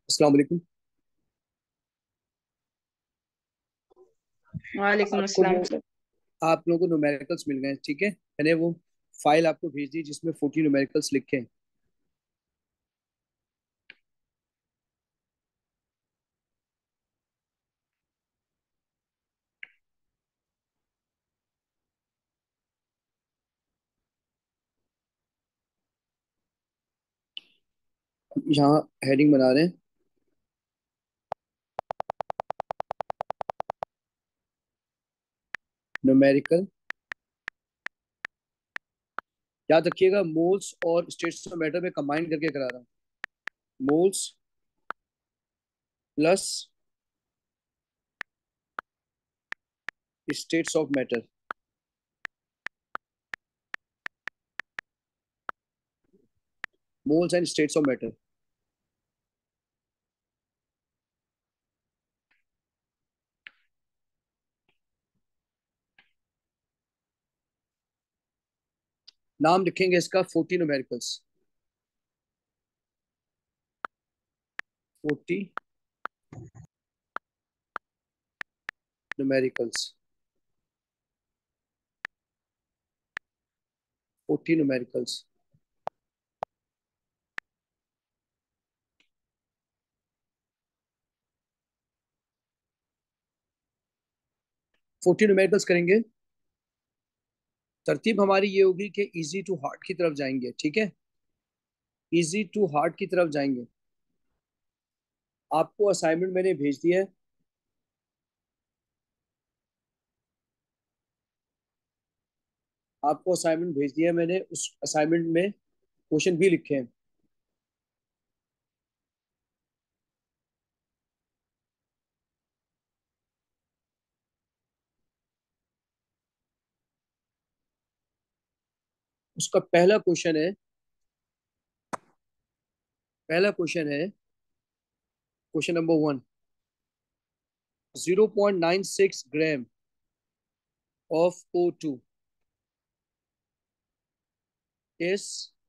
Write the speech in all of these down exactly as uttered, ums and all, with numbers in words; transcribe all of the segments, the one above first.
अस्सलाम वालेकुम। वालेकुम आपको अस्सलाम वो सर। आप लोगों को न्यूमेरिकल्स मिल गए हैं, ठीक है। मैंने वो फाइल आपको भेज दी जिसमें फोर्टी न्यूमेरिकल्स लिखे हैं। यहाँ हेडिंग बना रहे हैं, न्यूमेरिकल। याद रखिएगा, मोल्स और स्टेट्स ऑफ मैटर में कंबाइन करके करा रहा हूँ। Moles plus states of matter. Moles and states of matter. नाम लिखेंगे इसका forty numericals. Forty numericals. Forty numericals. Forty numericals करेंगे। तरतीब हमारी ये होगी कि इजी टू हार्ड की तरफ जाएंगे, ठीक है। इजी टू हार्ड की तरफ जाएंगे। आपको असाइनमेंट मैंने भेज दिया है। आपको असाइनमेंट भेज दिया है मैंने। उस असाइनमेंट में क्वेश्चन भी लिखे हैं। उसका पहला क्वेश्चन है पहला क्वेश्चन है question number one. Zero point nine six gram of O two is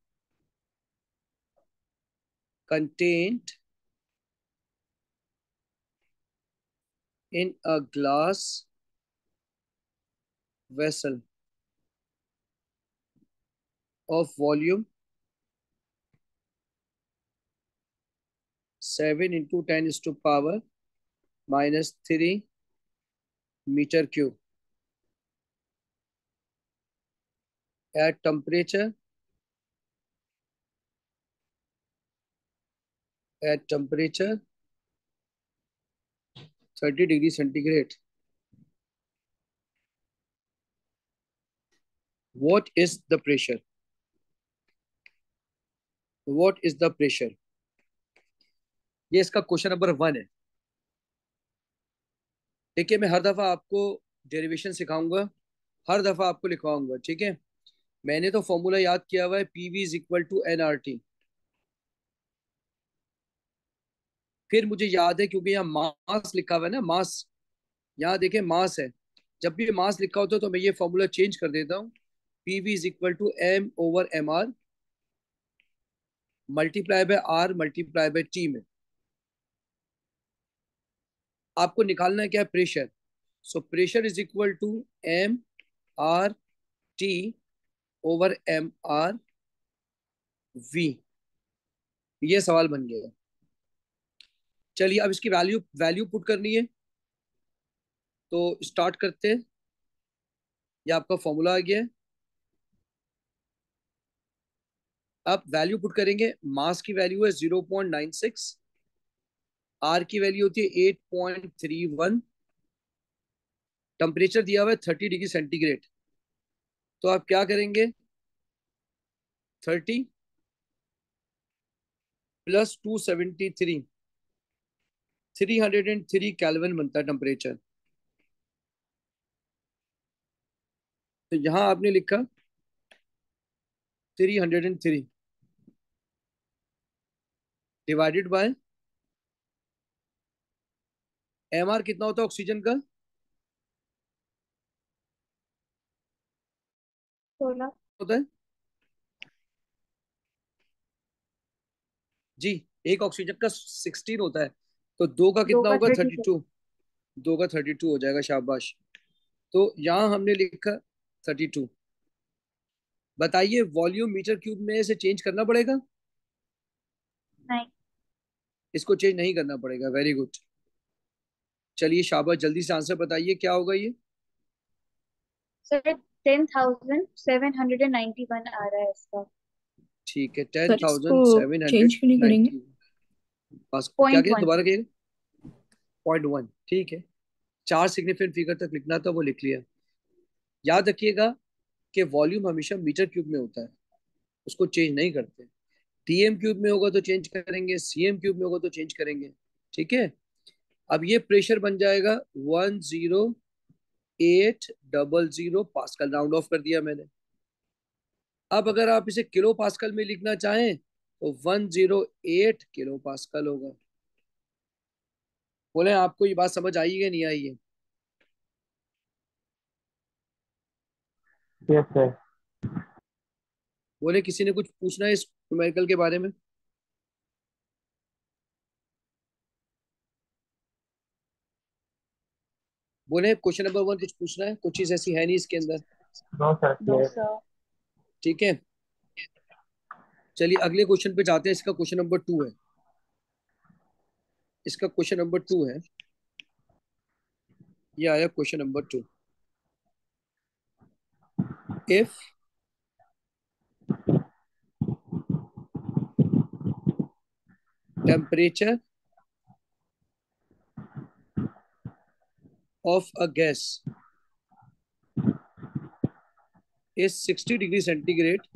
contained in a glass vessel of volume seven into ten is to power minus three metre cube at temperature at temperature thirty degree centigrade. What is the pressure? What is the pressure? ये इसका question number one है। देखिए, मैं हर दफा आपको derivation सिखाऊंगा, हर दफा आपको लिखवाऊंगा, ठीक है। मैंने तो फॉर्मूला याद किया हुआ है, PV is equal to N R T. फिर मुझे याद है क्योंकि यहाँ मास लिखा हुआ है ना, मास। यहाँ देखें, मास है। जब भी मास लिखा होता है तो मैं ये फॉर्मूला चेंज कर देता हूँ। PV is equal to M over M R multiply by R multiply by T में। आपको निकालना है क्या है? Pressure. So pressure is equal to M R T over M R V. ये सवाल बन गया। चलिए, अब इसकी वैल्यू वैल्यू पुट करनी है, तो स्टार्ट करते हैं। ये आपका फॉर्मूला आ गया है। अब वैल्यू पुट करेंगे। मास की वैल्यू है zero point nine six. R की वैल्यू होती है eight point three one. Temperature दिया हुआ है थर्टी डिग्री सेंटीग्रेड। तो आप क्या करेंगे? Thirty plus two seventy three, three hundred and three kelvin बनता है टेम्परेचर। तो यहां आपने लिखा three hundred and three, divided by M R कितना होता है ऑक्सीजन का? सोलह। होता है जी। एक ऑक्सीजन का सिक्सटीन होता है, तो दो का दो कितना का होगा? थर्टी थर्टी टू टू दो का थर्टी टू हो जाएगा, शाबाश। तो यहाँ हमने लिखा थर्टी टू। बताइए वॉल्यूम मीटर क्यूब में से चेंज करना पड़ेगा? नहीं इसको चेंज नहीं करना पड़ेगा, वेरी गुड। चलिए शाबाश, जल्दी से आंसर बताइए क्या होगा ये। Sir, ten thousand seven hundred and ninety one आ रहा है इसका। ठीक है, टेन सर इसको थाउजेंड सेवन हंड्रेड चेंज क्यों नहीं करेंगे? नाइन्टी पास क्या पॉइंट कहें, वन दोबारा कहिए। पॉइंट वन, ठीक है। चार सिग्निफिकेंट फिगर तक लिखना था, वो लिख लिया। याद रखिएगा कि वॉल्यूम हमेशा मीटर क्यूब में होता है, उसको चेंज नहीं करते। टीएम क्यूब में होगा तो चेंज करेंगे, सीएम क्यूब में होगा तो चेंज करेंगे। ठीक है। अब ये प्रेशर बन जाएगा one zero eight double zero, pascal round off कर दिया मैंने। अब अगर आप इसे किलो पास्कल में लिखना चाहें तो one zero eight kilo pascal होगा। बोले आपको ये बात समझ आई है नहीं आई है? Yes sir. बोले किसी ने कुछ पूछना है इस न्यूमेरिकल के बारे में? बोले क्वेश्चन नंबर वन कुछ पूछना है? कुछ चीज ऐसी है नहीं इसके अंदर। No sir, no clear. Sir. ठीक है, चलिए अगले क्वेश्चन पे जाते हैं। इसका क्वेश्चन नंबर टू है। इसका क्वेश्चन नंबर टू है, ये आया question number two. If temperature of a gas is sixty degree centigrade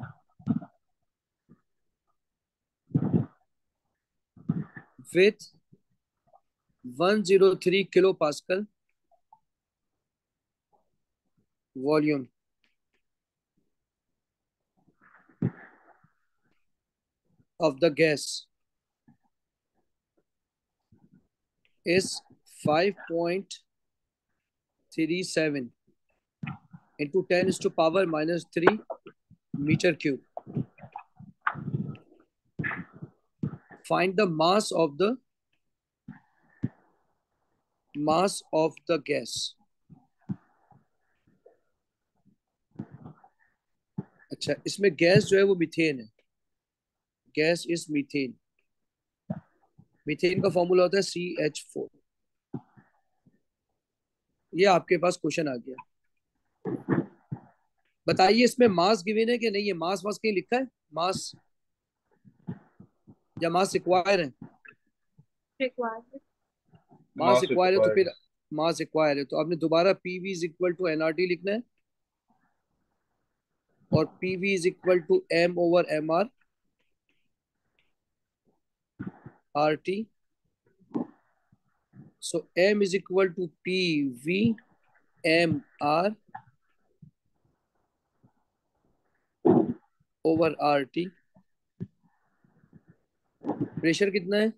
with one hundred three kilopascal volume, of the gas is five point three seven into ten is to power minus three meter cube. Find the mass of the mass of the gas. अच्छा, इसमें gas जो है वो methane है। Gas is methane. Methane का formula होता है C H four. ये आपके पास क्वेश्चन आ गया। बताइए इसमें मास गिवन है कि नहीं है? मास मास कहीं लिखा है? मास या मास रिक्वायर है? रिक्वायर्ड। मास रिक्वायर है तो फिर मास रिक्वायर है तो आपने दोबारा PV is equal to NRT लिखना है, और PV is equal to M over M R R T. So M is equal to P V M R over R T. Pressure कितना है?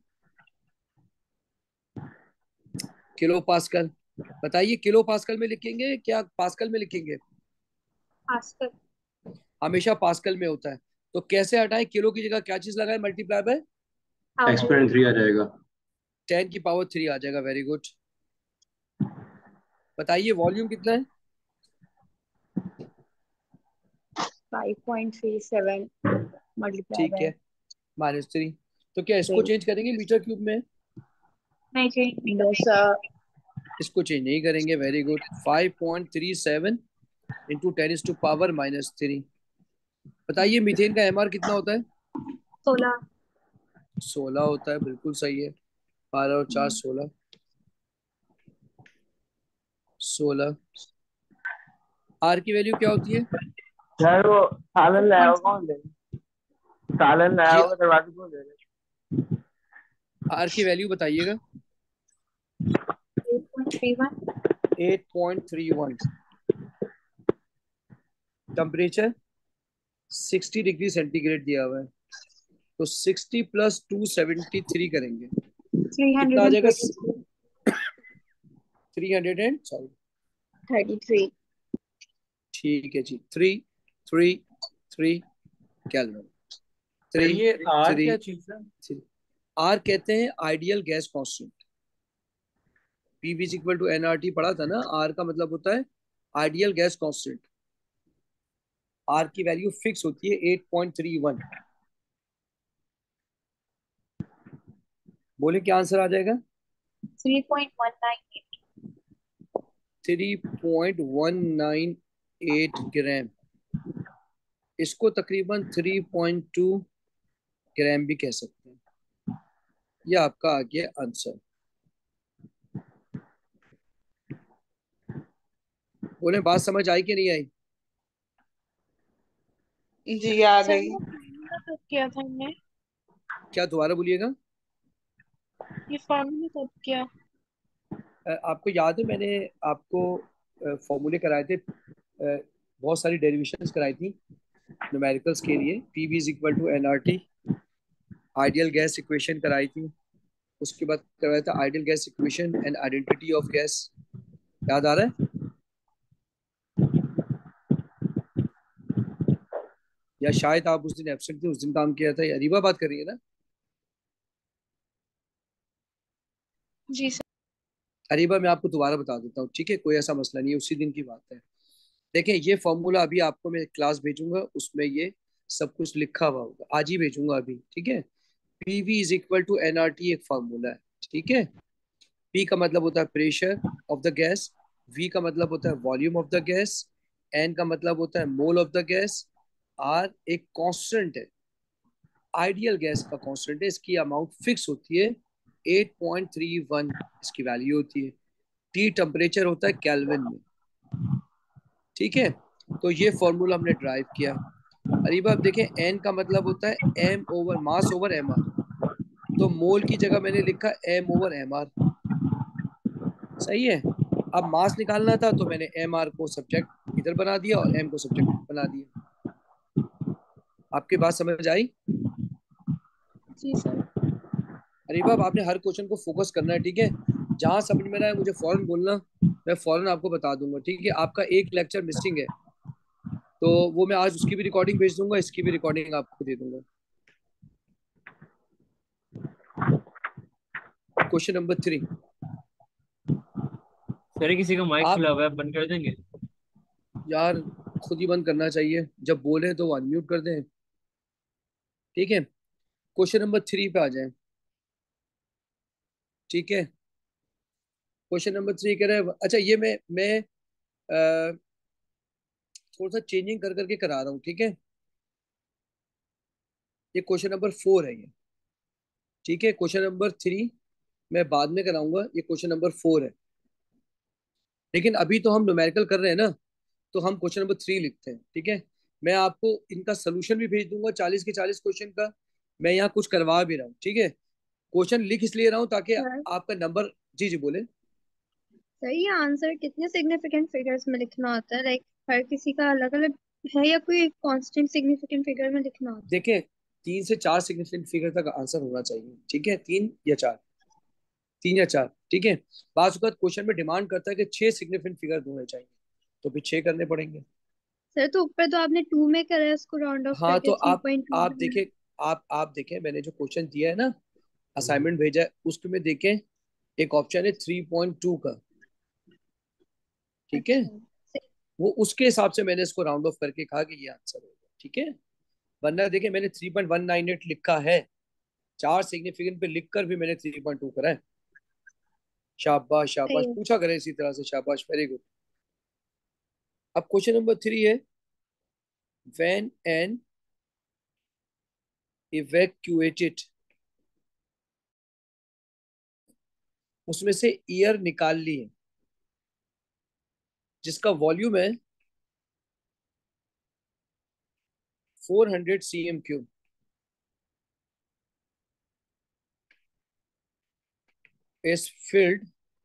Kilo pascal. बताइए किलो पास्कल में लिखेंगे क्या pascal में लिखेंगे? आस्कर। हमेशा पास्कल में होता है। तो कैसे हटाएं? किलो की जगह क्या चीज लगाए? मल्टीप्लाई बाय एक्सपोनेंट थ्री आ जाएगा। टेन की पावर थ्री आ जाएगा, वेरी गुड। बताइए वॉल्यूम कितना है? Five point three seven multiply ठीक बाय है, माइनस थ्री। तो क्या इसको चेंज करेंगे मीटर क्यूब में? नहीं चाहिए। No sir. इसको चेंज नहीं करेंगे, very good. Five point three seven into ten is to power minus three. बताइए मीथेन का एमआर कितना होता है? सोलह। सोलह होता है, बिल्कुल सही है। बारह और चार सोलह। सोलह। आर की वैल्यू क्या होती है? सर वो सालन टू लाया पॉइंट होगा कौन दे? सालन लाया जी, होगा दरवाजे कौन दे रहे? आर की वैल्यू बताइएगा। Eight point three one. Eight point three one. Temperature sixty degree centigrade दिया हुआ है, तो sixty plus two seventy three करेंगे, थ्री कितना हंड्रेड आ एंड जाएगा? Thirty three. Three hundred and sorry thirty three. ठीक है जी, three three three kelvin. Sir three ये आर थ्री क्या चीज है? थ्री आर कहते हैं ideal gas constant. PV is equal to NRT पढ़ा था ना, आर का मतलब होता है आइडियल गैस कांस्टेंट। आर की वैल्यू फिक्स होती है एट पॉइंट थ्री वन। बोले क्या आंसर आ जाएगा? Three point one nine eight. Three point one nine eight gram. इसको तकरीबन थ्री पॉइंट टू ग्राम भी कह सकते हैं। ये आपका आ गया आंसर। बोले बात समझ आई कि नहीं आई? जी आ सर गई। ये फॉर्मूला कब किया था हमने? क्या दोबारा बोलिएगा? ये फॉर्मूला कब किया? अ, आपको याद है मैंने आपको फॉर्मूले कराए थे, अ, बहुत सारी डेरिवेशंस कराई थी न्यूमेरिकल्स के लिए। P V is equal to N R T, ideal gas equation कराई थी, उसके बाद करवाया था ideal gas equation and identity of gas. याद आ रहा है? या शायद आप उस दिन एब्सेंट थे, उस दिन काम किया था। या अरीबा बात कर रही है ना? जी सर। अरीबा मैं आपको दोबारा बता देता हूँ, ठीक है, कोई ऐसा मसला नहीं है, उसी दिन की बात है। देखिए ये फॉर्मूला अभी आपको मैं क्लास भेजूंगा, उसमें ये सब कुछ लिखा हुआ होगा, आज ही भेजूंगा अभी, ठीक है। P V is equal to N R T एक फार्मूला है, ठीक है। पी का मतलब होता है pressure of the gas, V का मतलब होता है volume of the gas, N का मतलब होता है mole of the gas, R एक कांस्टेंट है, आइडियल गैस का कांस्टेंट है, इसकी अमाउंट फिक्स होती है एट पॉइंट थ्री वन इसकी वैल्यू होती है। टी टेम्परेचर होता है केल्विन में, ठीक है। तो ये फॉर्मूला हमने ड्राइव किया। अरीबा अब देखें, एन का मतलब होता है M over mass over M R, तो मोल की जगह मैंने लिखा एम ओवर एम आर, सही है। अब मास निकालना था तो मैंने एम आर को सब्जेक्ट इधर बना दिया और एम को सब्जेक्ट बना दिया। आपकी बात समझ आई? जी सर। अरे बाब आपने हर क्वेश्चन को फोकस करना है, ठीक है। जहां समझ में ना है मुझे फौरन बोलना, मैं फौरन आपको बता दूंगा, ठीक है। आपका एक लेक्चर मिसिंग है, तो वो मैं आज उसकी भी रिकॉर्डिंग भेज दूंगा, इसकी भी रिकॉर्डिंग आपको दे दूंगा। Question number three. सर किसी का माइक आप खुला हुआ है, बंद कर देंगे? यार खुद ही बंद करना चाहिए, जब बोले तो अनम्यूट कर दें, ठीक है। क्वेश्चन नंबर थ्री पे आ जाए, ठीक है। क्वेश्चन नंबर थ्री कह रहे हैं, अच्छा ये मैं मैं अ, थोड़ा सा चेंजिंग कर करके करा रहा हूँ, ठीक है। ये क्वेश्चन नंबर फोर है ये, ठीक है। क्वेश्चन नंबर थ्री मैं बाद में कराऊंगा, ये क्वेश्चन नंबर फोर है। लेकिन अभी तो हम न्यूमेरिकल कर रहे हैं ना, तो हम क्वेश्चन नंबर थ्री लिखते हैं, ठीक है। मैं आपको इनका सोल्यूशन भी भेज दूंगा, चालीस के चालीस क्वेश्चन का। मैं यहाँ कुछ करवा भी रहा हूँ, ठीक है। क्वेश्चन लिख इसलिए रहा हूँ ताकि सर आपका नंबर, जी जी बोले। सर ये आंसर कितने सिग्निफिकेंट फिगर्स में लिखना होता है? लाइक हर किसी का अलग अलग है या कोई कांस्टेंट सिग्निफिकेंट फिगर में लिखना होता है? देखें, तीन से चार सिग्निफिकेंट फिगर तक आंसर होना चाहिए, ठीक है। तीन या चार, तीन या चार, ठीक है। बात क्वेश्चन में डिमांड करता है कि छह सिग्निफिकेंट फिगर होने चाहिए, तो फिर छह करने पड़ेंगे। सर तो ऊपर तो आपने टू में करा है, उसको राउंड ऑफ हाँ तो करके थ्री आप पॉइंट टू आप बनाया देखें, आप आप देखें मैंने जो क्वेश्चन दिया है ना, असाइनमेंट भेजा है, उसमें देखें एक ऑप्शन है थ्री पॉइंट टू का, है। ठीक है। अच्छा सही। वो उसके हिसाब से मैंने इसको राउंड ऑफ करके कहा कि ये आंसर होगा, ठीक है। वरना देखें मैंने three point one nine eight लिखा है, चार सिग्निफिकेंट पे लिखकर भी मैंने थ्री पॉइंट टू करा है। शाबाश सही शाबाश, है। पूछा करें इसी तरह से, शाबाश, वेरी गुड। अब क्वेश्चन नंबर थ्री है, व्हेन एन इवैक्यूएटेड, उसमें से एयर निकाल ली है जिसका वॉल्यूम है four hundred C M cube, is filled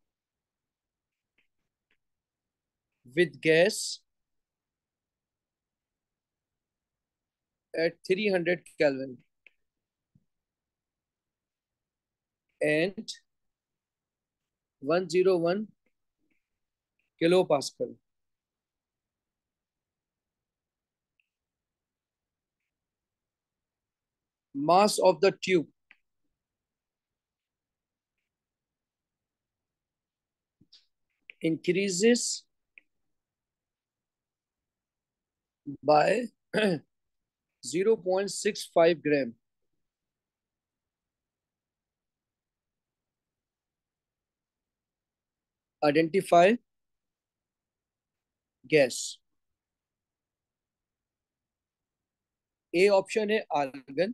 with gas at three hundred Kelvin and one hundred one kilopascal. Mass of the tube increases by zero point six five gram. Identify gas. A option है argon,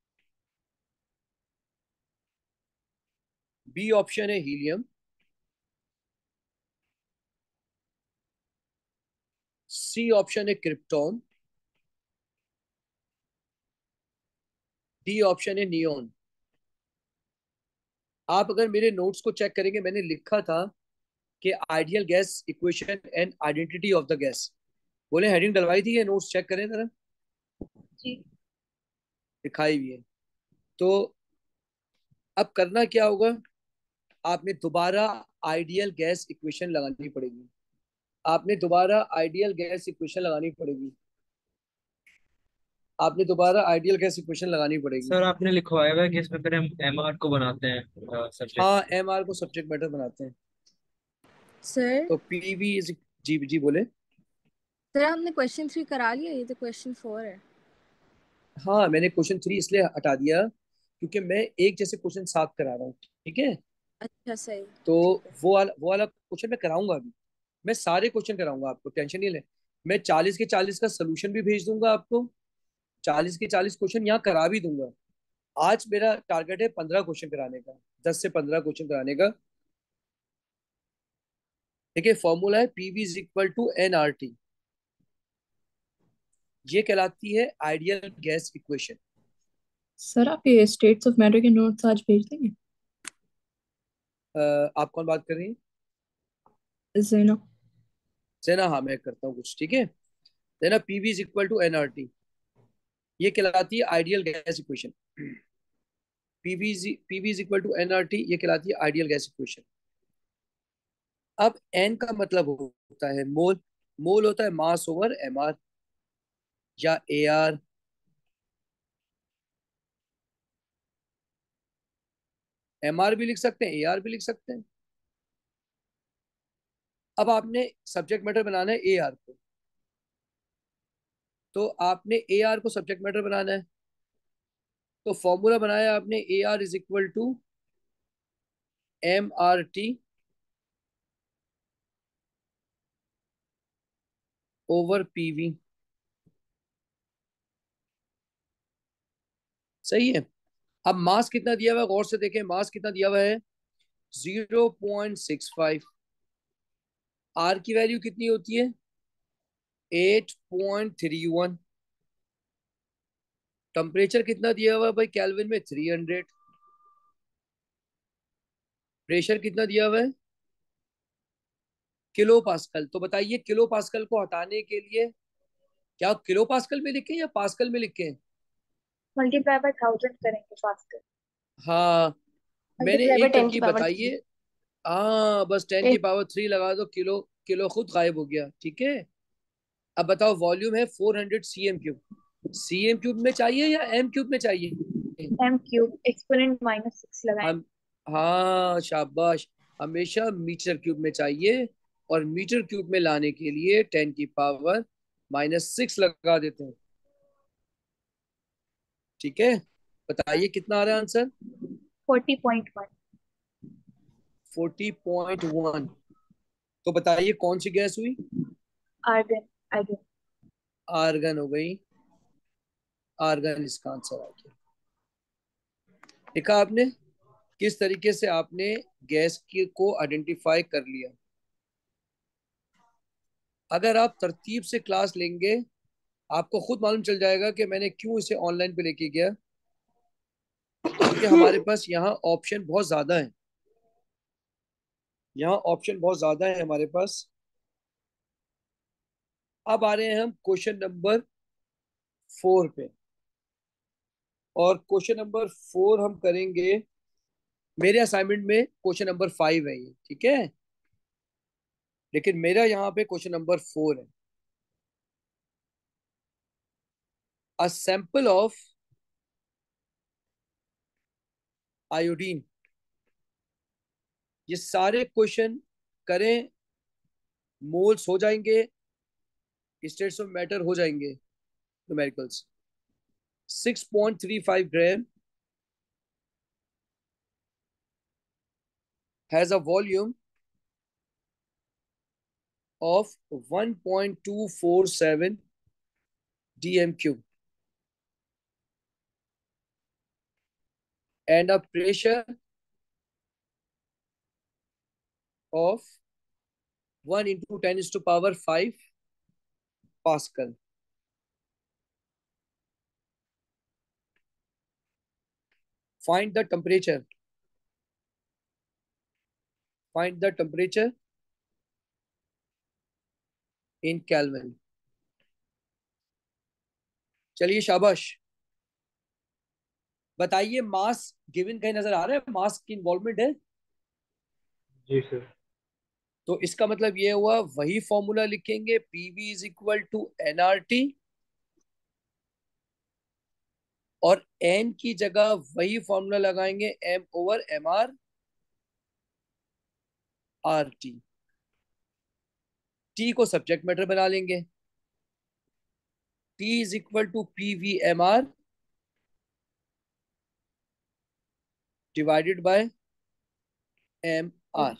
B option है helium, C option है krypton, D option है neon. आप अगर मेरे notes को check करेंगे, मैंने लिखा था कि ideal gas equation and identity of the gas. बोले हेडिंग डलवाई थी, ये नोट्स चेक करें जरा, जी। दिखाई हुई है। तो अब करना क्या होगा, आपने दोबारा आइडियल गैस इक्वेशन लगानी पड़ेगी। आपने दोबारा आइडियल गैस इक्वेशन लगानी पड़ेगी आपने दोबारा आइडियल गैस इक्वेशन लगानी पड़ेगी। सर आपने लिखवाया हुआ है कि इसमें फिर हम एमआर को बनाते हैं सब्जेक्ट। हाँ, एम आर को सब्जेक्ट मैटर बनाते हैं। सर तो पीवी इज, जी जी बोले। सर हमने क्वेश्चन थ्री करा लिया, ये तो क्वेश्चन फोर है। हाँ, मैंने क्वेश्चन थ्री इसलिए हटा दिया क्योंकि मैं एक जैसे क्वेश्चन सात करा रहा हूँ, ठीक है। अच्छा सही, तो ठीक है। वो वाला वो वाला क्वेश्चन मैं कराऊंगा अभी। मैं सारे क्वेश्चन कराऊंगा, आपको टेंशन नहीं ले। मैं चालीस के चालीस का सोल्यूशन भी भेज दूंगा आपको, चालीस के चालीस क्वेश्चन यहाँ करा भी दूंगा। आज मेरा टारगेट है पंद्रह क्वेश्चन कराने का, दस से पंद्रह क्वेश्चन कराने का। देखिए फॉर्मूला है PV is equal to N R T, ये कहलाती है आइडियल गैस इक्वेशन। सर आप ये स्टेट्स ऑफ मैटर के नोट्स आज भेज देंगे? आप कौन बात कर रही हैं? ज़ैना। सेना, हाँ मैं करता हूँ कुछ, ठीक है। देना PV is equal to N R T, ये कहलाती है ideal gas equation. PV PV is equal to N R T, ये कहलाती है आइडियल गैस इक्वेशन। अब एन का मतलब होता है मोल, मोल होता है मास ओवर एम आर या ए आर। एम आर भी लिख सकते हैं, ए आर भी लिख सकते हैं। अब आपने सब्जेक्ट मैटर बनाना है ए आर को, तो आपने ए आर को सब्जेक्ट मैटर बनाना है। तो फॉर्मूला बनाया आपने, A R is equal to M R T over PV. सही है। अब मास कितना दिया हुआ है, गौर से देखें, मास कितना दिया हुआ है, zero point six five. R की वैल्यू कितनी होती है, eight point three one. Temperature कितना दिया हुआ है भाई केल्विन में, थ्री हंड्रेड। प्रेशर कितना दिया हुआ है, किलो पास्कल। तो बताइए किलो पास्कल को हटाने के लिए क्या किलो पास्कल में लिखें या पास्कल में लिखें? मल्टीप्लाई बाय थाउजेंड करेंगे फास्टर। हाँ, मैंने मल्टीप्लाई बाय एक टेन की तरकीब पावर बताई थ्री। है। हाँ, बस टेन की पावर थ्री लगा दो, किलो किलो खुद गायब हो गया, ठीक है। अब बताओ, वॉल्यूम है four hundred C M cube. C M cube में चाहिए या एम क्यूब में चाहिए? M cube exponent minus six लगाएं। हम, हाँ शाबाश, हमेशा मीटर क्यूब में चाहिए। और मीटर क्यूब में लाने के लिए टेन की पावर माइनस सिक्स लगा देते हैं, ठीक है। बताइए कितना आ रहा है answer, forty point one. Forty point one. तो बताइए कौन सी गैस हुई, आर्गन। आर्गन। आर्गन हो गई। आर्गन इसका आंसर आ गया। देखा आपने किस तरीके से आपने गैस की को आइडेंटिफाई कर लिया। अगर आप तरतीब से क्लास लेंगे, आपको खुद मालूम चल जाएगा कि मैंने क्यों इसे ऑनलाइन पे लेके गया, क्योंकि हमारे पास यहाँ ऑप्शन बहुत ज्यादा है। यहाँ ऑप्शन बहुत ज्यादा है हमारे पास। अब आ रहे हैं हम क्वेश्चन नंबर फोर पे, और क्वेश्चन नंबर फोर हम करेंगे। मेरे असाइनमेंट में क्वेश्चन नंबर फाइव है ये, ठीक है, लेकिन मेरा यहाँ पे क्वेश्चन नंबर फोर है। A sample of iodine. ये सारे क्वेश्चन करें मोल्स हो जाएंगे, स्टेट्स ऑफ मैटर हो जाएंगे, numericals. Six point three five gram has a volume of one point two four seven d m cube and a pressure of one into ten is to power five Pascal. Find the temperature. Find the temperature in Kelvin. चलिए शाबाश, बताइए mass given कहीं नजर आ रहा है? मास की involvement है? जी सर। तो इसका मतलब ये हुआ, वही फॉर्मूला लिखेंगे, PV is equal to NRT, और एन की जगह वही फॉर्मूला लगाएंगे, M over M R R T. T को सब्जेक्ट मैटर बना लेंगे, T is equal to P V M R divided by M R.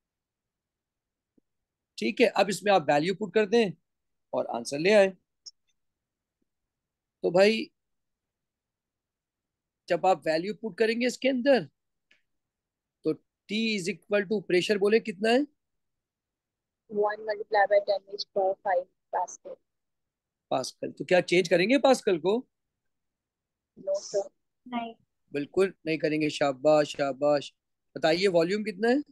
ठीक है, अब इसमें आप वैल्यू पुट कर दें और आंसर ले आए। तो भाई जब आप वैल्यू पुट करेंगे इसके अंदर, तो T is equal to pressure बोले कितना है? One multiply by ten is power five pascal. Pascal. तो क्या चेंज करेंगे पास्कल को? No sir. नहीं। बिल्कुल नहीं करेंगे। शाबाश शाबाश। बताइए वॉल्यूम कितना है?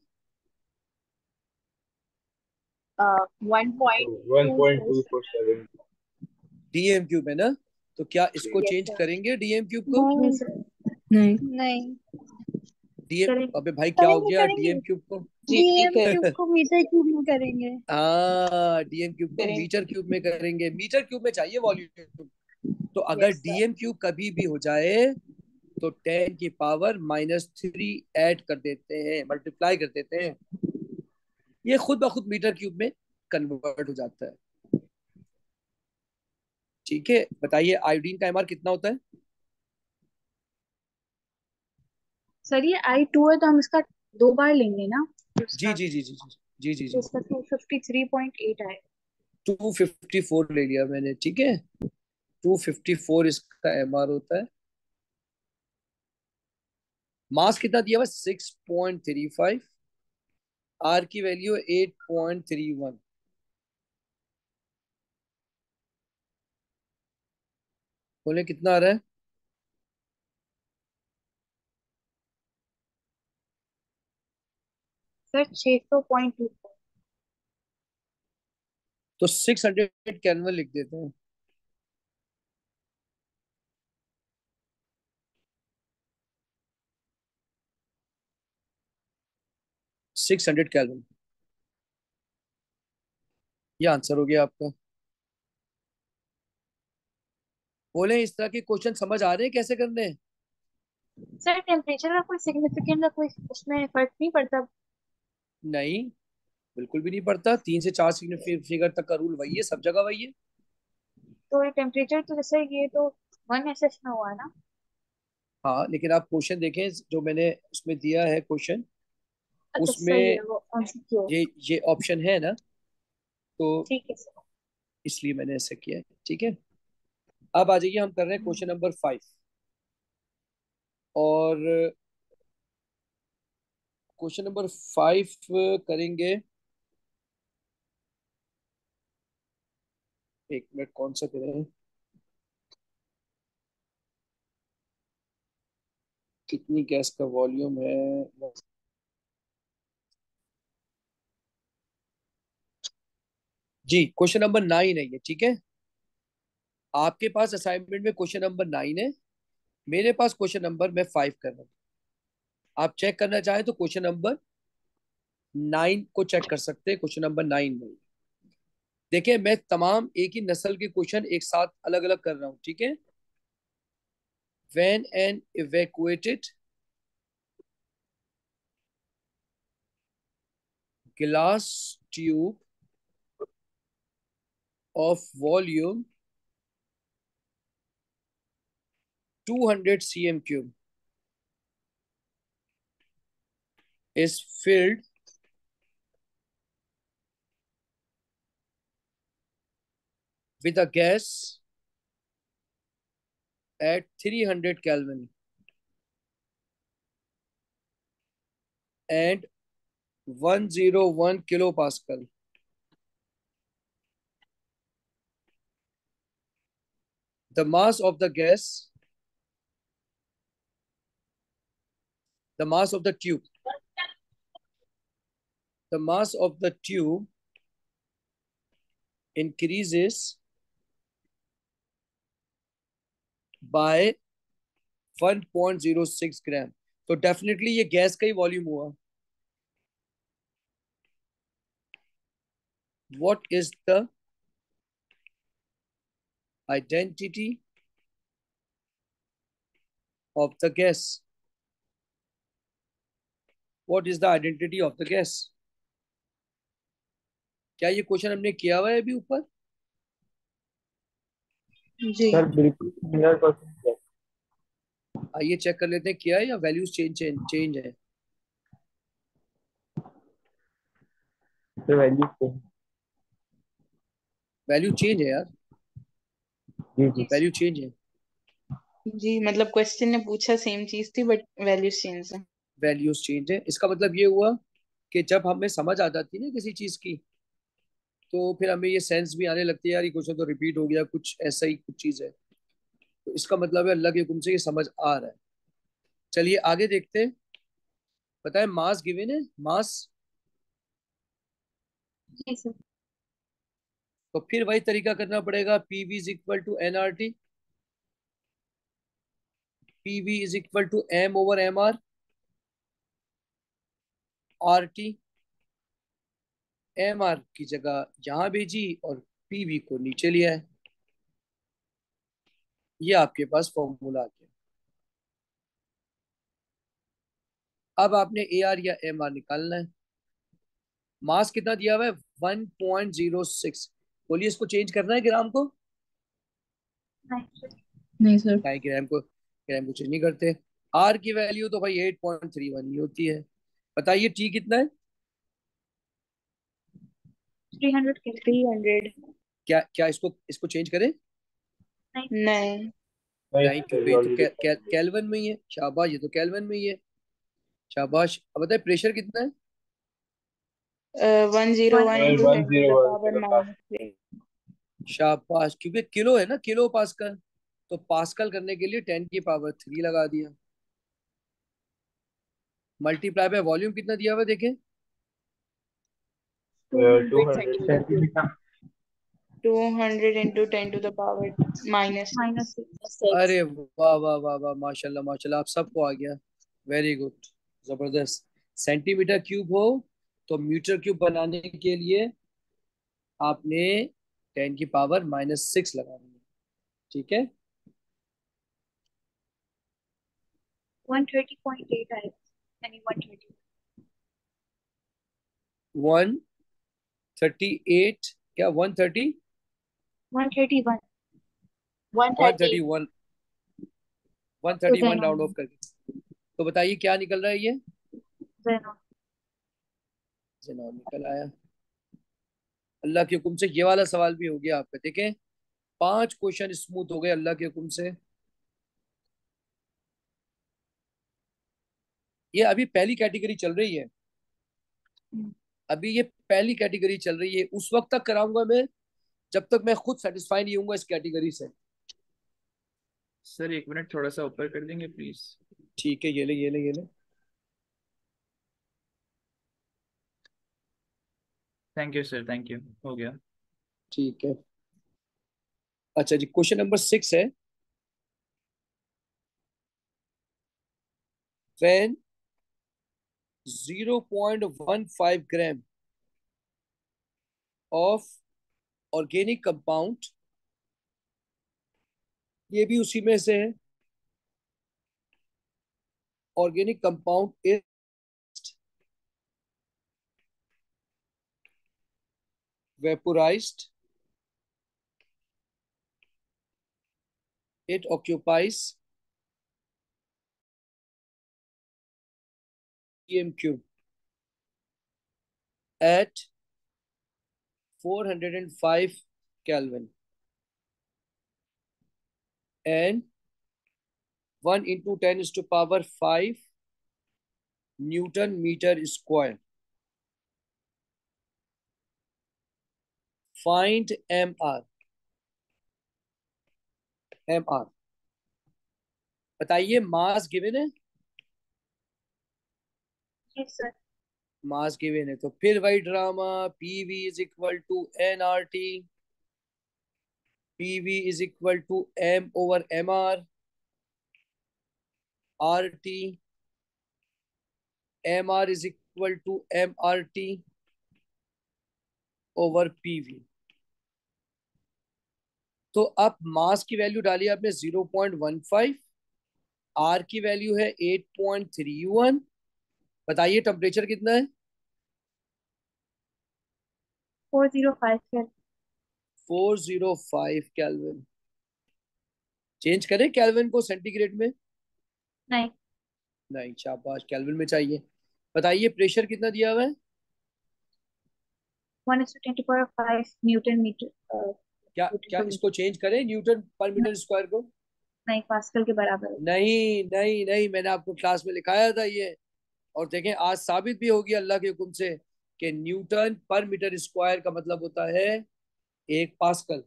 One point one point two four seven. DM cube है ना? तो क्या इसको Yes, चेंज sir. करेंगे डीएम क्यूब को? नहीं नहीं सर। नहीं। नहीं डीएम, करेंगे अबे भाई क्या हो करेंगे गया करेंगे डीएम क्यूब को? डीएम क्यूब को मीटर क्यूब में करेंगे। हाँ, डीएम क्यूब को करेंगे। मीटर क्यूब में करेंगे। मीटर क्यूब में चाहिए वॉल्यूम। तो अगर Yes, sir. डीएम क्यूब कभी भी हो जाए तो टेन की पावर माइनस थ्री ऐड कर देते हैं, मल्टीप्लाई कर देते हैं, ये खुद ब खुद मीटर क्यूब में कन्वर्ट हो जाता है। ठीक है, बताइए आयोडीन का एमआर कितना होता है? सर ये आई टू है तो हम इसका दो बार लेंगे ना, तो जी इसका जी जी जी जी जी जी तो जी इसका two fifty three point eight आएगा। टू फिफ्टी फोर ले लिया मैंने। ठीक है, टू फिफ्टी फोर इसका एमआर होता है। मास कितना दिया हुआ? Six point three five. R की value eight point three one. बोले कितना आ रहा है? सर छह सौ पॉइंट टू। तो सिक्स हंड्रेड कैलविन लिख देते हैं। सिक्स हंड्रेड कैलविन, ये आंसर हो गया आपका। बोले इस तरह के क्वेश्चन समझ आ रहे हैं कैसे करने हैं? सर टेम्परेचर का कोई सिग्निफिकेंट का कोई उसमें फर्क नहीं पड़ता? नहीं, बिल्कुल भी नहीं पड़ता। तीन से चार फिगर तक का रूल वही है, सब जगह वही है। तो ये टेम्परेचर तो जैसे ये तो वन एस एस में हुआ है ना? हाँ, लेकिन आप क्वेश्चन देखें जो मैंने उसमें दिया है क्वेश्चन, अच्छा सही उसमें है वो एमसीक्यू। ये ये ऑप्शन है ना, तो ठीक है सर। इसलिए मैंने ऐसा किया है। ठीक है, अब आ जाइए, हम कर रहे हैं क्वेश्चन नंबर फाइव। और क्वेश्चन नंबर फाइव करेंगे। एक मिनट, कौन सा करें? कितनी गैस का वॉल्यूम है? जी, क्वेश्चन नंबर नाइन है ये। ठीक है, आपके पास असाइनमेंट में क्वेश्चन नंबर नाइन है, मेरे पास क्वेश्चन नंबर मैं फाइव कर रहा हूँ। आप चेक करना चाहें तो क्वेश्चन नंबर नाइन को चेक कर सकते हैं। क्वेश्चन नंबर नाइन में देखिए, मैं तमाम एक ही नस्ल के क्वेश्चन एक साथ अलग अलग कर रहा हूँ। ठीक है, when an evacuated glass tube of volume two hundred cm cube is filled with a gas at three hundred Kelvin and one hundred one kilopascal. The mass of the gas, the mass of the tube, the mass of the tube increases by one point zero six ग्राम. तो definitely ये gas का ही volume हुआ. What is the identity of the gas? What is the identity of the gas? क्या ये question हमने किया हुआ है अभी ऊपर? जी सर बिल्कुल सिमिलर क्वेश्चन है। आइए चेक कर लेते हैं किया है या वैल्यूज चेंज चेंज है. सर वैल्यू पे वैल्यू चेंज है यार. जी जी वैल्यू चेंज है. जी मतलब क्वेश्चन ने पूछा सेम चीज थी बट वैल्यूज चेंज है। वैल्यूज चेंज है. इसका मतलब ये हुआ कि जब हमें समझ आ जाती है ना किसी चीज की, तो फिर हमें ये सेंस भी आने लगती है यार ये क्वेश्चन तो रिपीट हो गया, कुछ ऐसा ही कुछ चीज है. तो इसका मतलब है अल्लाह के हुक्म से ये समझ आ रहा है. चलिए आगे देखते हैं. बताएं मास गिवन है. मास जी सर. तो फिर वही तरीका करना पड़ेगा. PV is equal to N R T. PV is equal to M over M R. R T M R की जगह यहां भेजी और पीवी को नीचे लिया है. ये आपके पास फॉर्मूला आ गया. अब आपने ए आर या एम आर निकालना है. मास कितना दिया हुआ है? One point zero six. बोलिए इसको चेंज करना है ग्राम को? नहीं सर. काहे ग्राम को ग्राम को चेंज नहीं करते. आर की वैल्यू तो भाई एट पॉइंट थ्री वन ही होती है. बताइए टी कितना है? थ्री हंड्रेड के थ्री हंड्रेड क्या क्या इसको इसको चेंज करें? नहीं नहीं नहीं सर क्योंकि ये तो ऑलरेडी कै, कै, केल्विन में ही है. शाबाश, ये तो केल्विन में ही है. शाबाश. अब बताए प्रेशर कितना है? One zero one one into one ten two zero the one power kilo minus three. शाबाश. क्योंकि किलो है ना, किलो पास्कल. तो पास्कल करने के लिए टेन की पावर थ्री लगा दिया. मल्टीप्लाई बाय वॉल्यूम कितना दिया हुआ है देखें. Two two hundred hundred centimetre cube. Centimetre. Two hundred into ten to the power minus minus six. अरे वाह वाह वाह वाह, माशाल्लाह माशाल्लाह, आप सबको आ गया. Very good. जबरदस्त. सेंटीमीटर क्यूब हो तो मीटर क्यूब बनाने के लिए आपने टेन की पावर माइनस सिक्स लगानी है. ठीक है. वन थर्टी पॉइंट एट आएगा, यानी one thirty. One thirty eight. क्या one thirty? One thirty one. One one thirty. Thirty one. One तो thirty one xenon round off करके. तो बताइए क्या निकल रहा है ये? जेनॉन. जेनॉन निकल आया. अल्लाह के हुक्म से ये वाला सवाल भी हो गया आपका. देखें पांच क्वेश्चन स्मूथ हो गए अल्लाह के हुक्म से. ये अभी पहली कैटेगरी चल रही है. अभी ये पहली कैटेगरी चल रही है. उस वक्त तक कराऊंगा मैं जब तक मैं खुद सेटिस्फाई नहीं होऊंगा इस कैटेगरी से. सर एक मिनट थोड़ा सा ऊपर कर देंगे प्लीज. ठीक है. ये ले ये ले ये ले. Thank you sir, thank you, हो गया. ठीक है. अच्छा जी, क्वेश्चन नंबर सिक्स है. when zero point one five gram of organic compound, ये भी उसी में से है. Organic compound is vaporized it occupies cm cube at four hundred five Kelvin and one into ten is to power five Newton meter square. Find M R. M R बताइए, mass given है, Yes, sir. Mass given है, तो फिर वही drama, PV is equal to N R T, PV is equal to M over M R, R T, M R is equal to M R T over PV. तो अब mass की value डाली आपने zero point one five, R की value है eight point three one. बताइए temperature कितना है? four zero five Kelvin. Four zero five kelvin. Change करें केल्विन को सेंटीग्रेड में? नहीं, नहीं, शाबाश, केल्विन में चाहिए। बताइए प्रेशर कितना दिया हुआ है? one is to ten to the power five Newton meter. Uh, क्या Newton क्या per इसको चेंज करें न्यूटन पर मीटर स्क्वायर को? नहीं, पास्कल के बराबर है। नहीं नहीं नहीं, मैंने आपको क्लास में लिखाया था ये, और देखें आज साबित भी होगी अल्लाह के हुक्म से कि न्यूटन पर मीटर स्क्वायर का मतलब होता है एक पास्कल।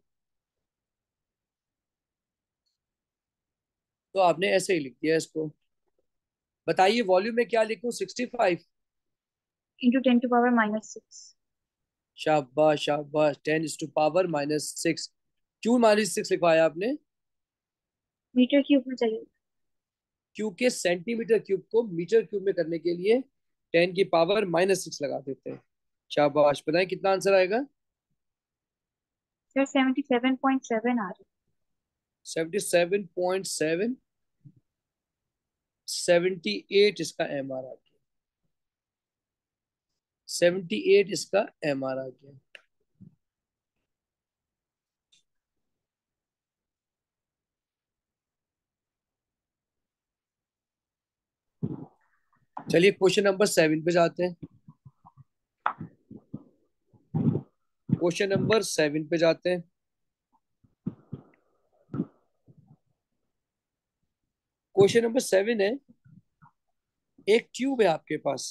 तो आपने ऐसे ही लिख दिया इसको। बताइए वॉल्यूम में क्या लिखूं? Sixty five. Into ten to the power minus six. शाबाश शाबाश, ten is to power minus six. क्यों माइनस सिक्स लिखवाया आपने? मीटर क्यूब में चाहिए। क्योंकि सेंटीमीटर क्यूब को मीटर क्यूब में करने के लिए टेन की पावर माइनस सिक्स लगा देते हैं। शाबाश, बताएं कितना आंसर आएगा? Sir seventy seven point seven आ रहा है। Seventy seven point seven, seventy eight इसका एम आर आ गया, सेवेंटी एट इसका एम आर आ गया। चलिए क्वेश्चन नंबर सेवन पे जाते हैं। क्वेश्चन नंबर सेवन पे जाते हैं। क्वेश्चन नंबर सेवन है, एक ट्यूब है आपके पास,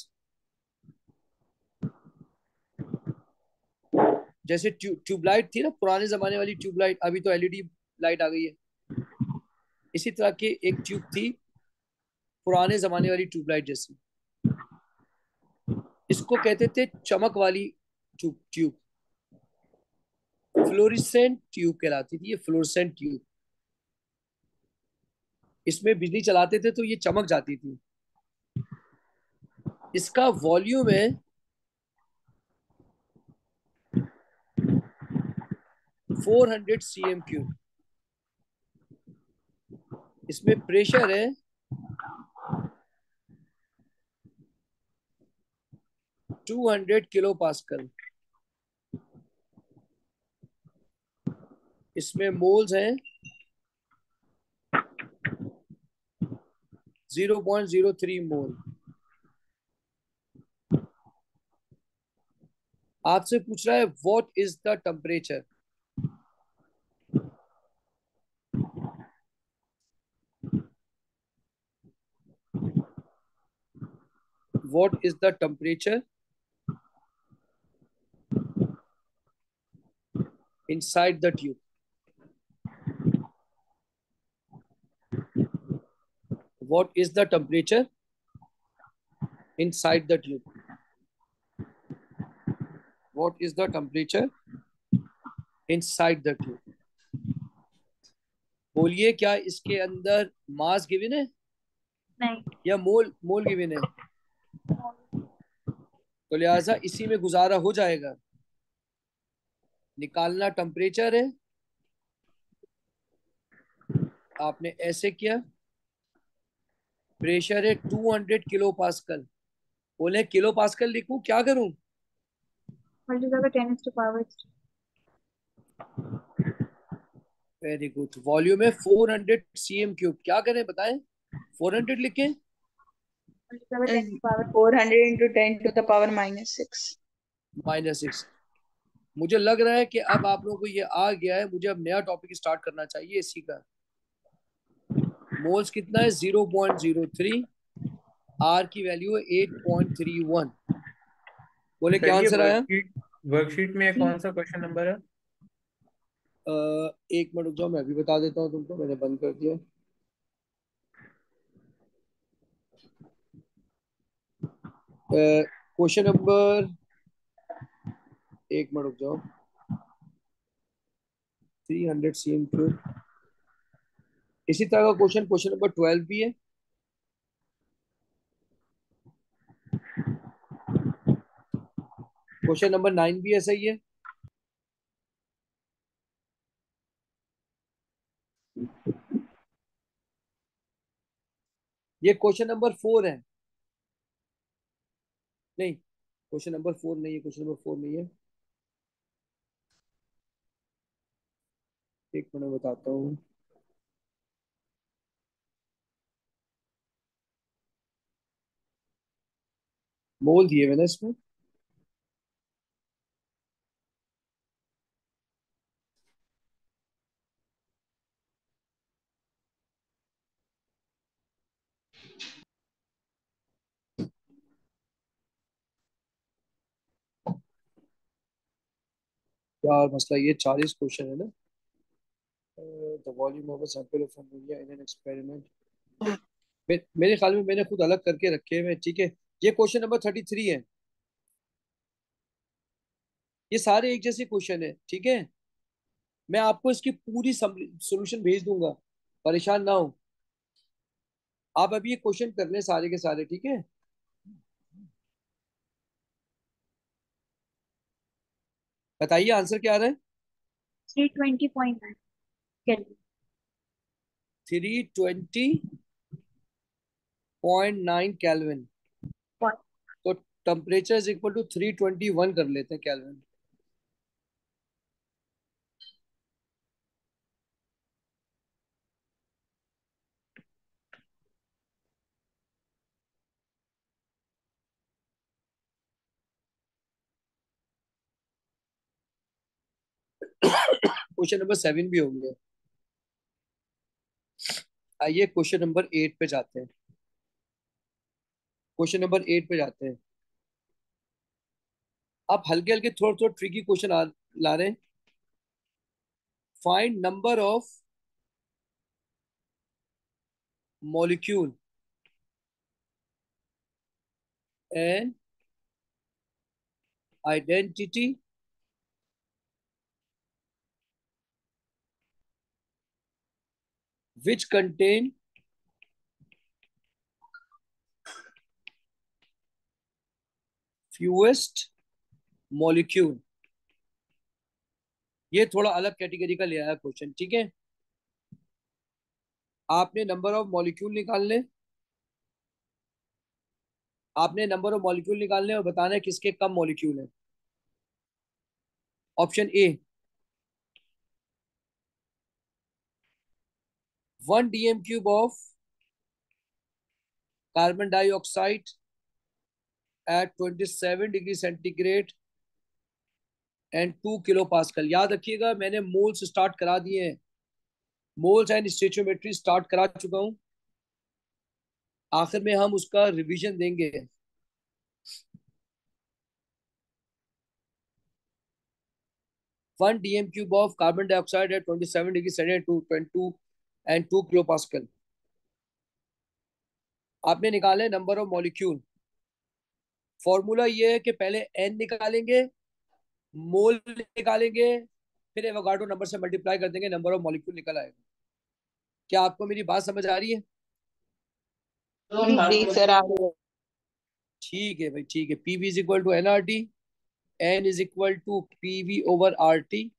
जैसे ट्यूबलाइट थी ना पुराने जमाने वाली ट्यूबलाइट, अभी तो एलईडी लाइट आ गई है, इसी तरह की एक ट्यूब थी पुराने जमाने वाली ट्यूबलाइट जैसी। इसको कहते थे चमक वाली ट्यूब ट्यूब फ्लोरिसेंट ट्यूब कहलाती थी ये, फ्लोरिसेंट ट्यूब। इसमें बिजली चलाते थे तो ये चमक जाती थी। इसका वॉल्यूम है four hundred C M cube. इसमें प्रेशर है टू हंड्रेड किलो पास्कल। इसमें मोल्स हैं zero point zero three mole. आपसे पूछ रहा है what is the temperature. What is the temperature inside the tube? What is the temperature inside the tube? What is the temperature inside the tube? बोलिए, क्या इसके अंदर मास given है नहीं, या मोल मोल गिवन है? तो लिहाजा इसी में गुजारा हो जाएगा। निकालना टेम्परेचर है, आपने ऐसे किया। प्रेशर है टू हंड्रेड किलो पास्कल। बोले किलो पास्कल लिखूं, क्या करूं? Multiply by ten to power very good. Volume है four hundred C M cube. क्या करें बताएं? फोर हंड्रेड लिखें? Ten power four hundred into ten to the power minus six. Minus six. मुझे लग रहा है कि अब आप लोगों को ये आ गया है। मुझे अब नया टॉपिक स्टार्ट करना चाहिए इसी का। मोल्स कितना है? Zero point zero three. R की वैल्यू है एट पॉइंट थ्री वन। बोले क्या सर ये आंसर आया? वर्कशीट वर्कशीट में कौन सा क्वेश्चन नंबर है? अ, एक मिनट रुक जाओ, मैं अभी बता देता हूँ तुमको। मैंने बंद कर दिया। क्वेश्चन नंबर, एक मिनट रुक जाओ। Three hundred C M cube. इसी तरह का क्वेश्चन क्वेश्चन नंबर ट्वेल्व भी है। क्वेश्चन नंबर नाइन भी ऐसा ही है। ये क्वेश्चन नंबर फोर है। नहीं, क्वेश्चन नंबर फोर नहीं है। क्वेश्चन नंबर फोर नहीं है। एक मिनट बताता हूँ। मोल दिए मैंने इसमें। यार मसला ये चालीस क्वेश्चन है ना। The volume of a sample of ammonia in an experiment. मेरे ख्याल में मैंने खुद अलग करके रखे हुए हैं। ठीक है, ये क्वेश्चन नंबर थर्टी थ्री है। ये सारे एक जैसे क्वेश्चन है। ठीक है, मैं आपको इसकी पूरी सॉल्यूशन भेज दूंगा, परेशान ना हो। आप अभी ये क्वेश्चन कर लें सारे के सारे। ठीक है, बताइए आंसर क्या आ रहा है? Three twenty point nine kelvin. Three twenty point nine kelvin. तो temperature is equal to three twenty one कर लेते हैं कैलविन। क्वेश्चन नंबर सेवन भी हो गया। आइए क्वेश्चन नंबर एट पे जाते हैं। क्वेश्चन नंबर एट पे जाते हैं। आप हल्के हल्के थोड़ा थोड़ा ट्रिकी क्वेश्चन ला रहे हैं। Find number of molecule and identity which contain fewest molecule। ये थोड़ा अलग कैटेगरी का ले आया क्वेश्चन। ठीक है, आपने नंबर ऑफ मॉलिक्यूल निकालने आपने नंबर ऑफ मॉलिक्यूल निकालने और बताना है किसके कम मॉलिक्यूल है। Option A, one DM cube of carbon dioxide at twenty seven degree centigrade and two kilo pascal. याद रखिएगा, मैंने मोल्स स्टार्ट करा दिए हैं। मोल्स एंड स्टोइचियोमेट्री स्टार्ट करा चुका हूं। आखिर में हम उसका रिवीजन देंगे। One DM cube of carbon dioxide at twenty seven degree centigrade two twenty two and two kilo pascal. आपने निकाले नंबर ऑफ मॉलिक्यूल। फॉर्मूला ये है कि पहले एन निकालेंगे, मोल निकालेंगे, फिर एवोगाड्रो नंबर से मल्टीप्लाई कर देंगे, नंबर ऑफ मॉलिक्यूल निकल आएगा। क्या आपको मेरी बात समझ आ रही है? जी सर आ रही है। ठीक है भाई, ठीक है। PV is equal to N R T, N is equal to PV over R T.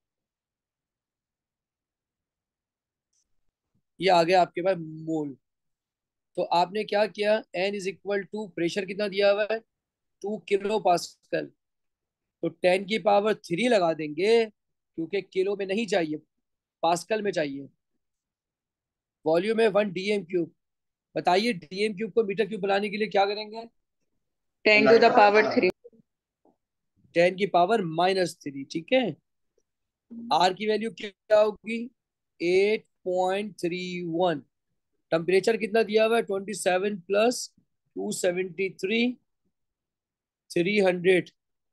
ये आ गया आपके पास मोल। तो आपने क्या किया? N is equal to pressure कितना दिया हुआ है? Two kilo pascal. तो टेन की पावर थ्री लगा देंगे, क्योंकि किलो में नहीं चाहिए, पास्कल में चाहिए। वॉल्यूम है वन डी एम क्यूब। बताइए डी एम क्यूब को मीटर क्यूब बनाने के लिए क्या करेंगे? Ten to the power three. Ten की पावर माइनस थ्री। ठीक है, आर की वैल्यू क्या होगी? Eight point three one. Temperature कितना दिया हुआ है? Twenty seven plus two seventy three, three hundred.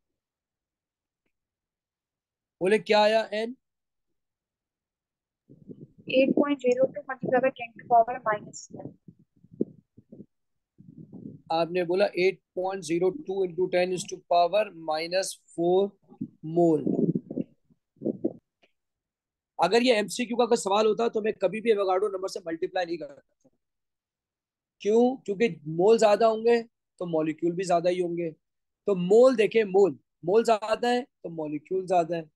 बोले क्या आया? N eight point zero two multiply by ten to power minus one. आपने बोला eight point zero two into ten to power minus four mole. अगर ये MCQ का कोई सवाल होता तो मैं कभी भी एवोगाड्रो नंबर से मल्टीप्लाई नहीं करता। क्यों? क्योंकि मोल ज्यादा होंगे तो मॉलिक्यूल भी ज्यादा ही होंगे। तो मोल देखें, मोल मोल ज्यादा है तो मॉलिक्यूल ज्यादा है।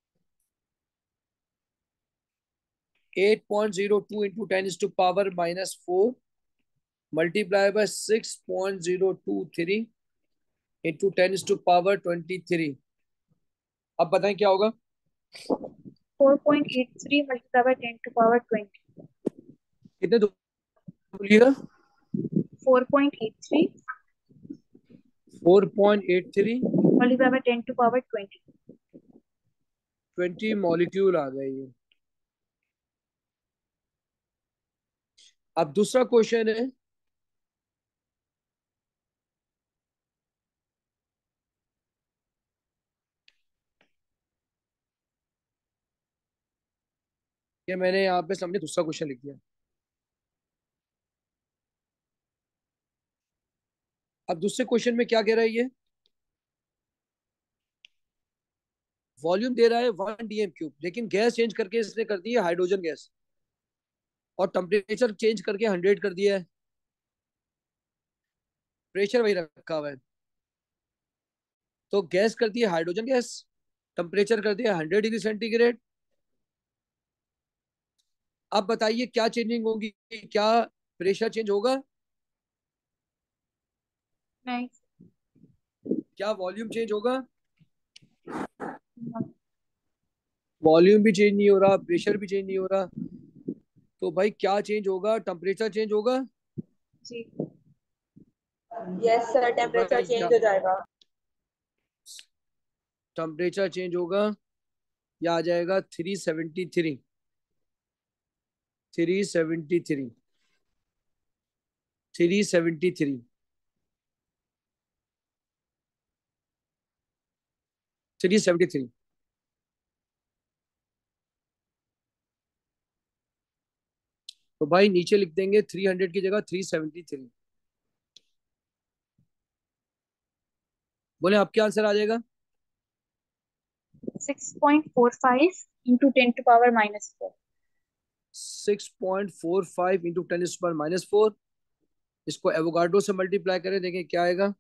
Eight point zero two into ten to power minus four multiply by six point zero two three into ten to power twenty three. अब बताएं क्या होगा? Four point eight three multiply by ten to power twenty. कितने दो बोलिएगा? Four point eight three four point eight three multiply by ten to power twenty. Twenty molecule आ गए ये। अब दूसरा क्वेश्चन है, कि मैंने यहाँ पे सामने दूसरा क्वेश्चन लिख दिया। अब दूसरे क्वेश्चन में क्या कह रहा है ये? वॉल्यूम दे रहा है वन डीएम क्यूब, लेकिन गैस चेंज करके इसने कर दी है हाइड्रोजन गैस, और टेम्परेचर चेंज करके हंड्रेड कर दिया है, प्रेशर वही रखा हुआ है। तो गैस कर दिया हाइड्रोजन गैस, टेम्परेचर कर दिया हंड्रेड डिग्री सेंटीग्रेड। अब बताइए क्या चेंजिंग होगी? क्या प्रेशर चेंज होगा? नहीं। क्या वॉल्यूम चेंज होगा? वॉल्यूम भी चेंज नहीं हो रहा, प्रेशर भी चेंज नहीं हो रहा। तो भाई क्या चेंज होगा? टेम्परेचर चेंज होगा। जी। यस सर, तो टेम्परेचर भाई चेंज क्या हो जाएगा। टेम्परेचर चेंज होगा? या आ जाएगा three seventy three, three seventy three, three seventy three, three seventy three. तो भाई नीचे लिख देंगे थ्री हंड्रेड की जगह थ्री सेवेंटी थ्री। बोले अब क्या आंसर आ जाएगा? Six point four five into ten to power minus four. Six point four five into ten पर माइनस फोर। इसको एवोगाड्रो से मल्टीप्लाई करें, देखें क्या आएगा।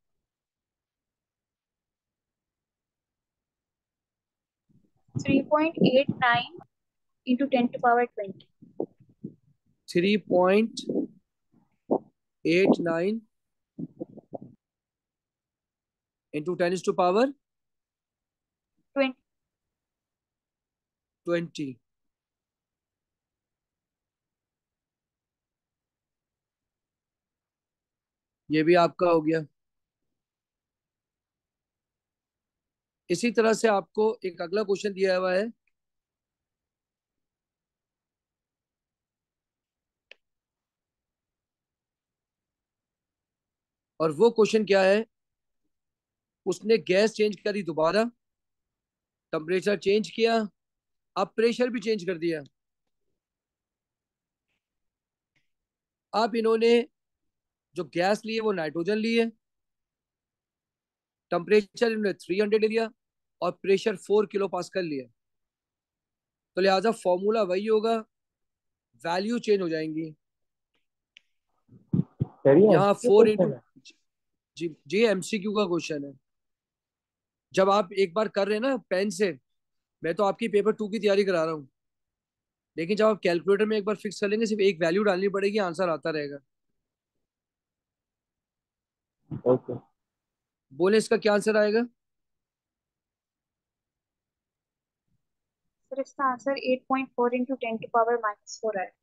Three point eight nine into ten to power twenty. Three point eight nine into ten to power twenty. Twenty. ये भी आपका हो गया। इसी तरह से आपको एक अगला क्वेश्चन दिया हुआ है, और वो क्वेश्चन क्या है? उसने गैस चेंज करी दोबारा, टेम्परेचर चेंज किया, अब प्रेशर भी चेंज कर दिया। अब इन्होंने जो गैस ली है वो नाइट्रोजन ली है, टेम्परेचर इन्होंने थ्री हंड्रेड लिया और प्रेशर फोर किलो पास्कल लिया। तो लिहाजा फॉर्मूला वही होगा, वैल्यू चेंज हो जाएंगी। यहाँ four into G G MCQ का क्वेश्चन है। जब आप एक बार कर रहे हैं ना पेन से, मैं तो आपकी पेपर टू की तैयारी करा रहा हूँ, लेकिन जब आप कैलकुलेटर में एक बार फिक्स कर लेंगे, सिर्फ एक वैल्यू डालनी पड़ेगी, आंसर आता रहेगा। ओके। बोले इसका क्या आंसर आएगा? सर इसका answer eight point four into ten to power minus four है।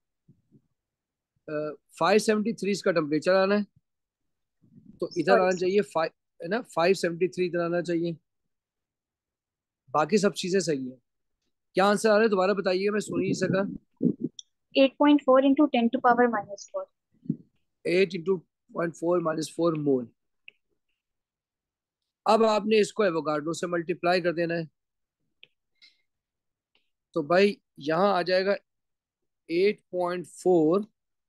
फाइव सेवेंटी थ्री इसका टेम्परेचर आना है, तो इधर आना सॉरी चाहिए फाइव, है ना, फाइव सेवेंटी थ्री इधर आना चाहिए। बाकी सब चीजें सही है। क्या आंसर आ रहा है दोबारा बताइए, मैं सुन ही नहीं सका। Eight point four into ten to power minus four. Eight into point four minus four mole. अब आपने इसको एवोगाड्रो से मल्टीप्लाई कर देना है, तो भाई यहां आ जाएगा eight point four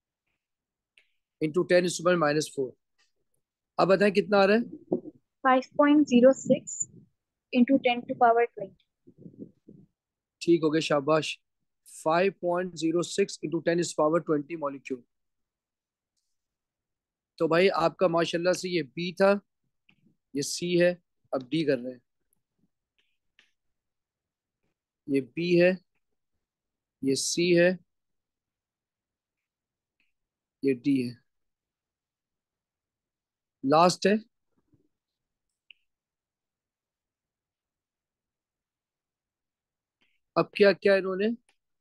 into ten is minus four. अब बताएं कितना आ रहा है। Five point zero six into ten to power twenty. ठीक हो गया, शाबाश। Five point zero six into ten is power twenty molecule. तो भाई आपका माशाल्लाह से ये बी था, ये सी है, अब डी कर रहे हैं। ये बी है, ये सी है, ये डी है, लास्ट है। अब क्या क्या इन्होंने,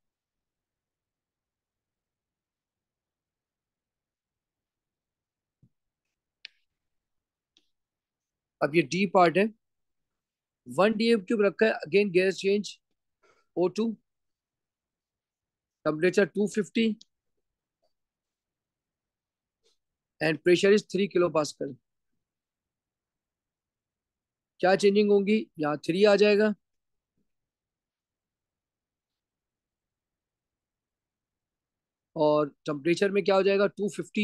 अब ये डी पार्ट है, वन डी एम क्यूब रखा है, again gas change O two, temperature two fifty and pressure is three kilo pascal. क्या चेंजिंग होंगी, यहाँ थ्री आ जाएगा, और टेम्परेचर में क्या हो जाएगा, two fifty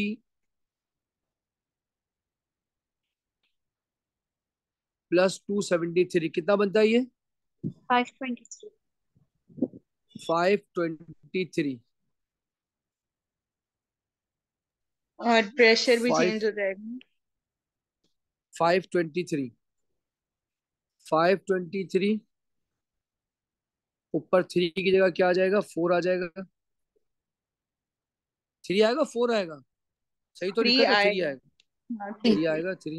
plus two seventy three, कितना बनता है ये, five twenty three. Five twenty three. और प्रेशर भी फाइव चेंज हो जाएगा। Five twenty three, five twenty three ऊपर थ्री की जगह क्या आ जाएगा, फोर आ जाएगा। थ्री आएगा फोर आएगा, सही तो थ्री लिखा था, थ्री आएगा। आएगा, हाँ थ्री ठीक है। आएगा, थ्री।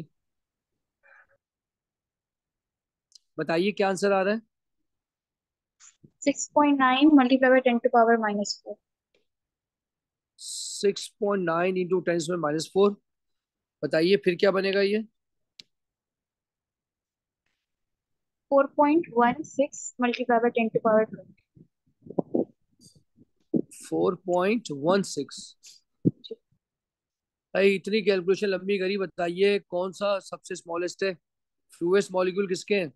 बताइए क्या आंसर आ रहा है। Six point nine multiply by ten to power minus four. Six point nine into ten में माइनस फोर। बताइए फिर क्या बनेगा ये, four point one six multiply by ten to power twenty. Four point one six. भाई इतनी calculation लंबी करी, बताइए कौन सा सबसे स्मॉलेस्ट है, फ्लूएस्ट मॉलिक्यूल किसके हैं।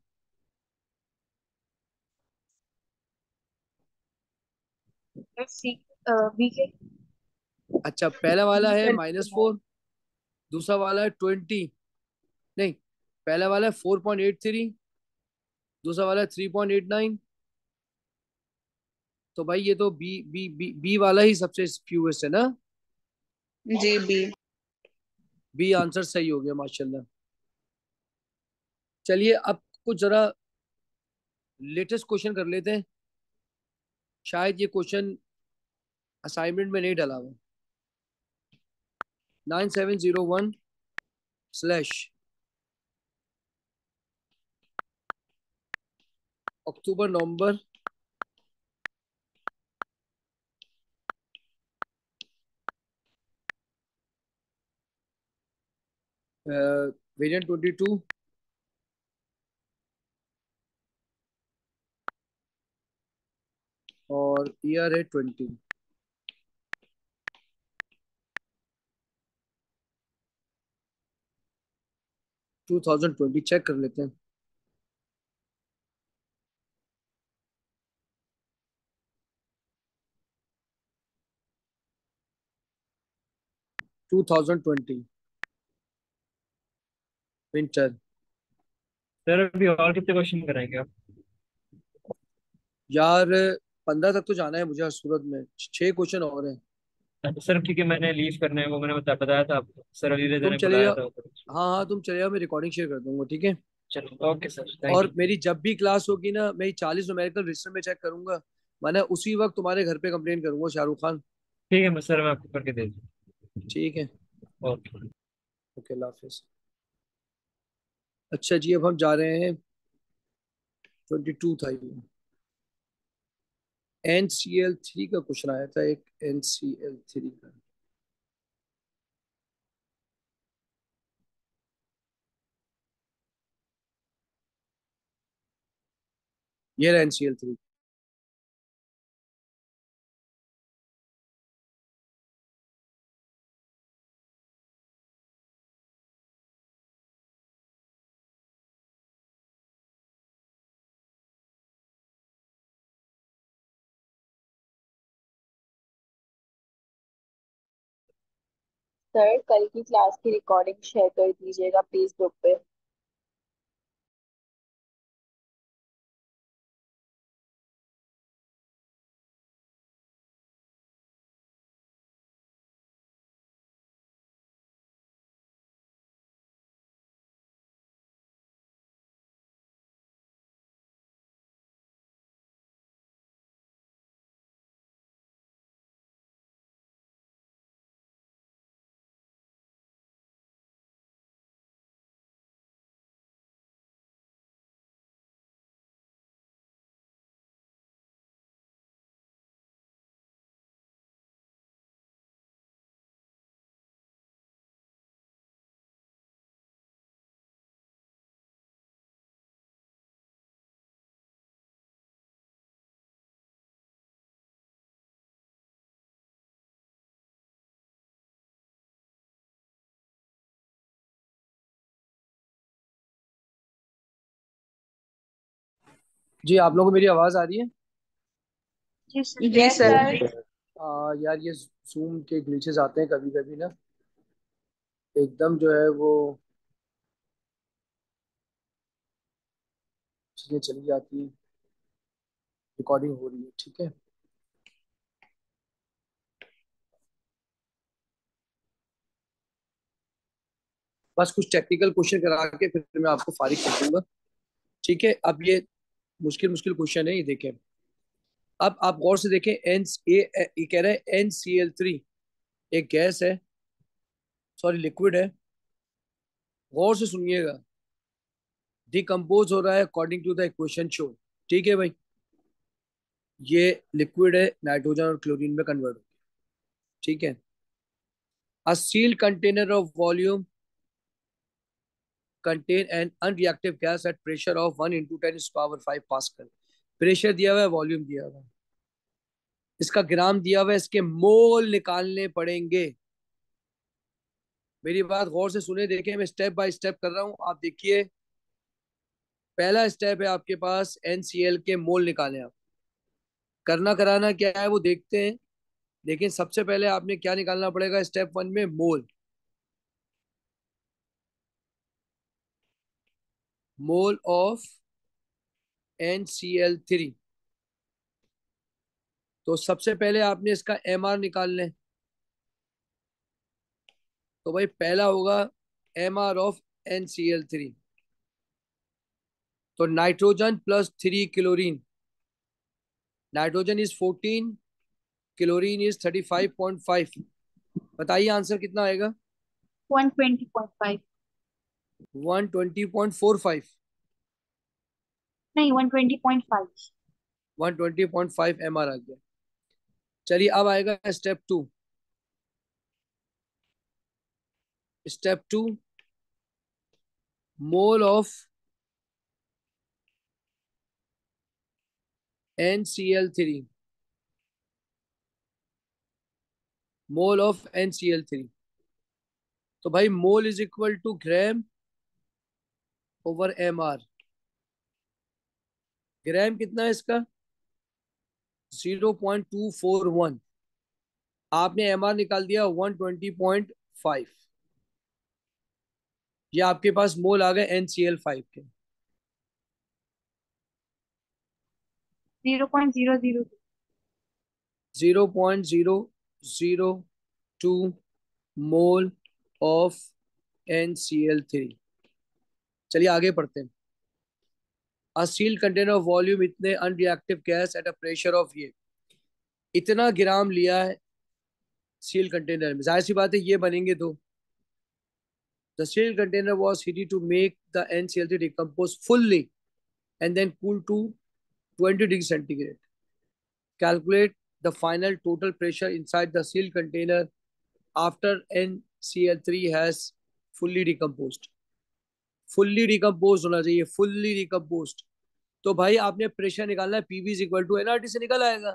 सी बी के। अच्छा, पहला वाला है Correct माइनस है। फोर, दूसरा वाला है ट्वेंटी, नहीं, पहला वाला है फोर पॉइंट एट थ्री, दूसरा वाला है थ्री पॉइंट एट नाइन। तो भाई ये तो बी बी बी बी वाला ही सबसे फ्यूएस्ट है ना। G B. बी आंसर सही हो गया माशाल्लाह। चलिए अब कुछ जरा लेटेस्ट क्वेश्चन कर लेते हैं, शायद ये क्वेश्चन असाइनमेंट में नहीं डाला हुआ। Nine seven zero one slash October November variant twenty two और ईयर है twenty. Two thousand twenty check कर लेते हैं। Two thousand twenty winter. Sir अभी और कितने क्वेश्चन कराएंगे आप? यार पंद्रह तक तो जाना है मुझे सूरत में, छह क्वेश्चन और हैं। अच्छा सर, क्योंकि मैंने लीव करना है वो मैंने बता, बताया था आपको, सर अली रजा तुम ने चले बुलाया जाओ, था। हाँ हाँ तुम चले जाओ, मैं रिकॉर्डिंग शेयर कर दूंगा, ठीक है। चलो ओके सर, थैंक और यू। मेरी जब भी क्लास होगी ना, मैं चालीस न्यूमेरिकल रजिस्टर में चेक करूंगा, मैंने उसी वक्त तुम्हारे घर पे कंप्लेन करूंगा शाहरुख खान। ठीक है मैं सर, मैं आपको करके दे दूँ। ठीक है, ओके। ओके, अल्लाह हाफिज। अच्छा जी, अब हम जा रहे हैं, ट्वेंटी टू था ये। एन सी एल थ्री का क्वेश्चन आया था एक, एन सी एल थ्री का। ये N C L three. Sir कल की क्लास की रिकॉर्डिंग शेयर कर दीजिएगा प्लीज ग्रुप पे। जी आप लोगों को मेरी आवाज आ रही है? जी सर। जी सर। आ, यार ये जूम के ग्लिचेस आते हैं कभी कभी ना, एकदम जो है वो चीजें चली जाती हैं। रिकॉर्डिंग हो रही है, ठीक है। बस कुछ टेक्निकल क्वेश्चन करा के फिर मैं आपको फारिग कर दूंगा, ठीक है। अब ये मुश्किल मुश्किल क्वेश्चन है, ये देखें। अब आप गौर से देखें, एन ए ये कह रहे हैं एन सी एल थ्री एक गैस है, सॉरी लिक्विड है। गौर से सुनिएगा, डिकम्पोज हो रहा है according to the equation show, ठीक है भाई। ये लिक्विड है, नाइट्रोजन और क्लोरीन में कन्वर्ट हो, ठीक है। A sealed container of volume contain an unreactive gas at pressure of one into ten to the power five pascal. Pressure दिया हुआ है, वॉल्यूम दिया हुआ है, इसका ग्राम दिया हुआ है, इसके मोल निकालने पड़ेंगे। मेरी बात गौर से सुने, देखें मैं स्टेप बाय स्टेप कर रहा हूं, आप देखिए। पहला स्टेप है आपके पास एन सी एल के मोल निकालें। आप करना कराना क्या है वो देखते हैं, लेकिन सबसे पहले आपने क्या निकालना पड़ेगा स्टेप वन में? Mole. Mole of N C L three. तो सबसे पहले आपने इसका एम आर निकालना है। तो भाई पहला होगा M R of N C L three. तो nitrogen plus three chlorine, nitrogen is fourteen, chlorine is thirty five point five. बताइए आंसर कितना आएगा? One twenty point five. One twenty point four five. नहीं one twenty point five. One twenty point five M R आ गया। चलिए अब आएगा step two. Step two, mole of N C L three. Mole of N C L three. तो भाई mole is equal to gram over M R. Gram कितना है इसका? Zero point two four one. आपने एम आर निकाल दिया one twenty point five. ये आपके पास मोल आ गए एन सी एल फाइव के। Zero point zero zero. Zero point zero zero two mole of N C L three. चलिए आगे पढ़ते हैं। A seal container of volume, इतने unreactive gas at a pressure of, ये इतना ग्राम लिया है सील कंटेनर में, जाहिर सी बात है ये बनेंगे दो। The seal container was heated to make the N C L three decompose fully and then cool to twenty degree centigrade. Calculate the final total pressure inside the sealed container after N C L three has fully decomposed. Fully decompose होना चाहिए, fully decompose. तो भाई आपने pressure निकालना है, PV is equal to NRT से निकल आएगा।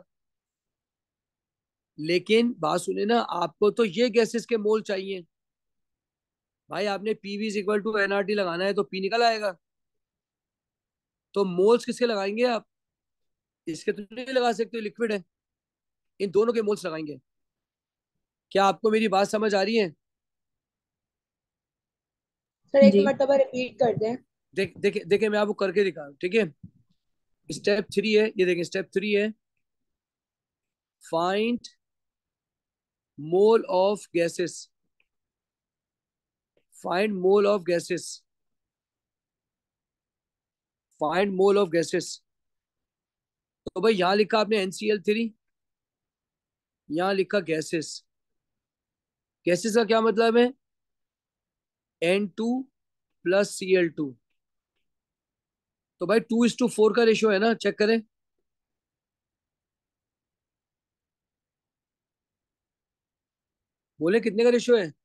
लेकिन बात सुने ना, आपको तो ये गैसेस के मोल चाहिए भाई। आपने PV is equal to NRT लगाना है तो पी निकल आएगा। तो मोल्स किसके लगाएंगे आप? इसके तो नहीं लगा सकते, लिक्विड है। इन दोनों के मोल्स लगाएंगे। क्या आपको मेरी बात समझ आ रही है? सर एक जी मर्तबा रिपीट कर दें। देख देखे देखे मैं आपको करके दिखा रहा हूँ, ठीक है। स्टेप थ्री है, ये देखें, स्टेप थ्री है, find mole of gases, find mole of gases, find mole of gases. तो भाई यहां लिखा आपने एनसीएल थ्री, यहां लिखा गैसेस। गैसेस का क्या मतलब है? N two plus C L two. तो भाई टू इज टू फोर का रेशियो है ना, चेक करें। बोले कितने का रेशियो है?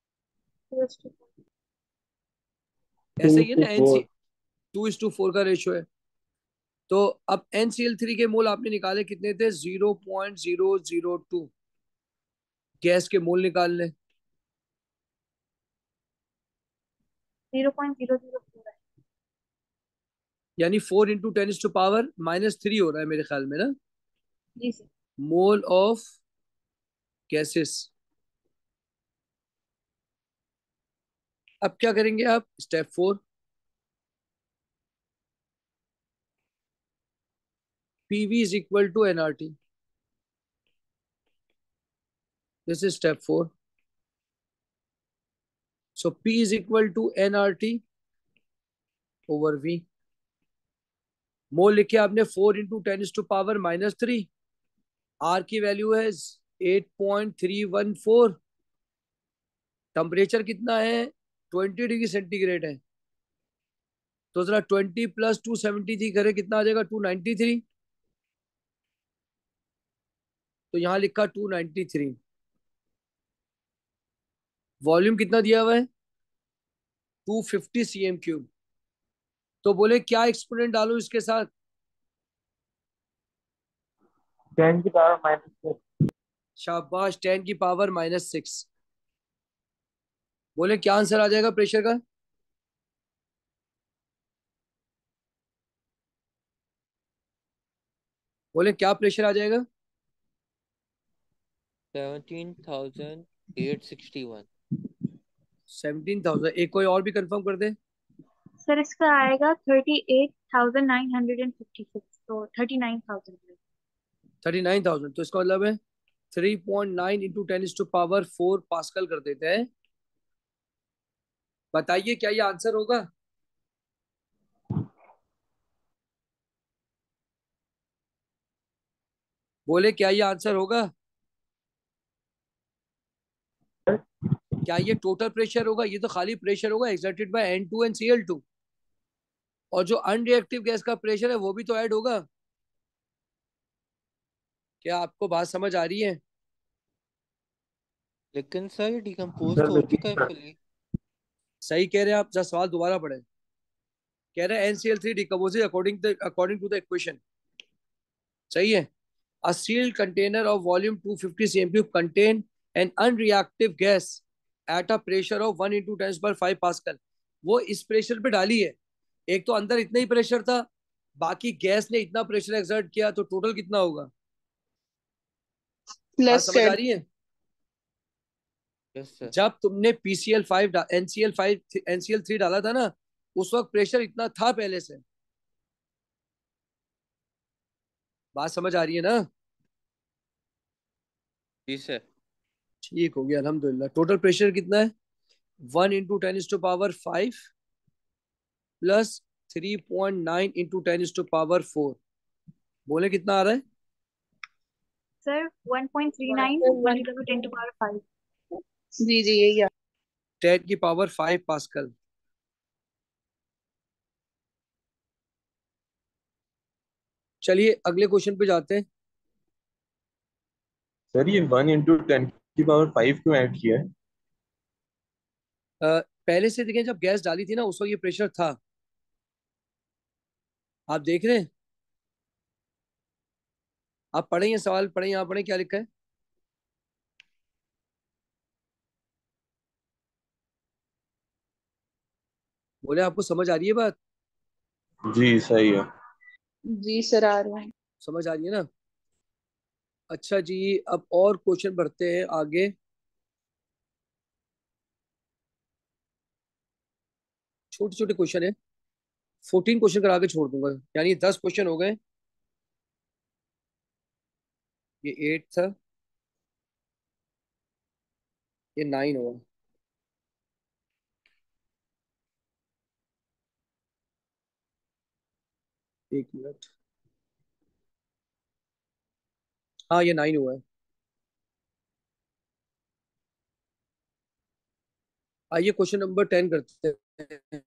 ऐसा ही है ना, NC two is two four का रेशियो है। तो अब एनसीएल थ्री के मोल आपने निकाले, कितने थे? Zero point zero zero two. Gas के मोल निकालने। Zero point zero zero four है। यानी four into ten is to power minus three हो रहा है मेरे ख्याल में ना, जी सर। Mole of gases. अब क्या करेंगे आप? Step four, PV is equal to NRT. This is step four. So P is equal to NRT over V. Mole लिखे आपने four into ten is to power minus three. R की value है eight point three one four. Temperature कितना है? Twenty degree centigrade है। तो जरा twenty plus two seventy three करे, कितना आ जाएगा? Two ninety three. तो यहां लिखा टू नाइनटी थ्री। वॉल्यूम कितना दिया हुआ है? Two fifty C M cube. तो बोले क्या एक्सपोनेंट डालू इसके साथ? टेन की पावर माइनस। शाबाश, टेन की पावर माइनस सिक्स। बोले क्या आंसर आ जाएगा प्रेशर का? बोले क्या प्रेशर आ जाएगा? Seventeen thousand eight sixty one. Seventeen thousand. एक कोई और भी कंफर्म कर दे। सर इसका आएगा thirty eight thousand nine hundred and fifty six, तो thirty nine thousand. Thirty nine thousand. तो इसका मतलब है three point nine into ten is to power four pascal कर देते हैं। बताइए क्या ये आंसर होगा? बोले क्या ये आंसर होगा? क्या ये टोटल प्रेशर होगा? ये तो खाली प्रेशर होगा exerted by N two and C L two. और जो अनरिएक्टिव गैस का प्रेशर है वो भी तो ऐड होगा। क्या आपको बात समझ आ रही है? लेकिन सर ये डिकम्पोज तो हो चुका है फुली। सही कह रहे हैं आप, जरा सवाल दोबारा पढ़े। कह रहे हैं N C L three decomposes according according to the equation. सही है। A sealed container of volume two hundred fifty centimeters cube contain an unreactive gas at a pressure of one into ten per five Pascal। वो इस pressure पे डाली है। एक तो अंदर इतना ही प्रेशर था, बाकी गैस ने इतना प्रेशर एक्सर्ट किया, तो टोटल कितना होगा? बात प्लस समझ आ कर। रही है? Yes sir. जब तुमने PCl five NCl five NCl three डाला था ना, उस वक्त प्रेशर इतना था पहले से। बात समझ आ रही है ना? जी सर। ठीक हो गया, अल्हम्दुलिल्लाह। टोटल प्रेशर कितना है? One into ten is to power five plus three point nine into ten is to power four. बोले कितना आ रहा है? Sir one point three nine multiply by ten to power five. जी जी यही है। टेन की पावर फाइव पास्कल। चलिए अगले क्वेश्चन पे जाते हैं। सर ये वन इंटू टेन की पावर फाइव क्यों ऐड किया है? अ, पहले से देखें, जब गैस डाली थी ना उस वक्त ये प्रेशर था। आप देख रहे हैं? आप पढ़ें ये सवाल, पढ़ें, यहाँ पढ़ें क्या लिखा है। बोले आपको समझ आ रही है बात? जी सही है। जी सर, आ रहे हैं। समझ आ रही है ना? अच्छा जी, अब और क्वेश्चन बढ़ते हैं आगे। छोटे छोटे क्वेश्चन है, फोर्टीन क्वेश्चन करा के छोड़ दूंगा, यानी दस क्वेश्चन हो गए। ये एट था, ये नाइन हुआ। एक मिनट, हाँ ये नाइन हुआ है। आइए क्वेश्चन नंबर टेन करते हैं।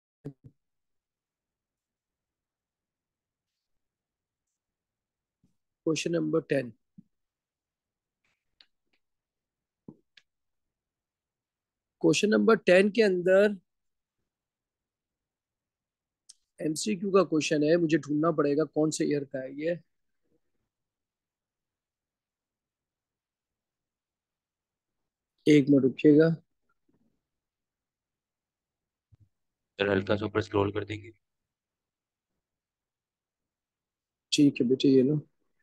Question number ten. Question number ten के अंदर एमसीक्यू का क्वेश्चन है, मुझे ढूंढना पड़ेगा कौन से ईयर का है ये। एक मिनट रुकिएगा। सर हल्का सा ऊपर स्क्रॉल कर देंगे। ठीक है बेटे, ये लो।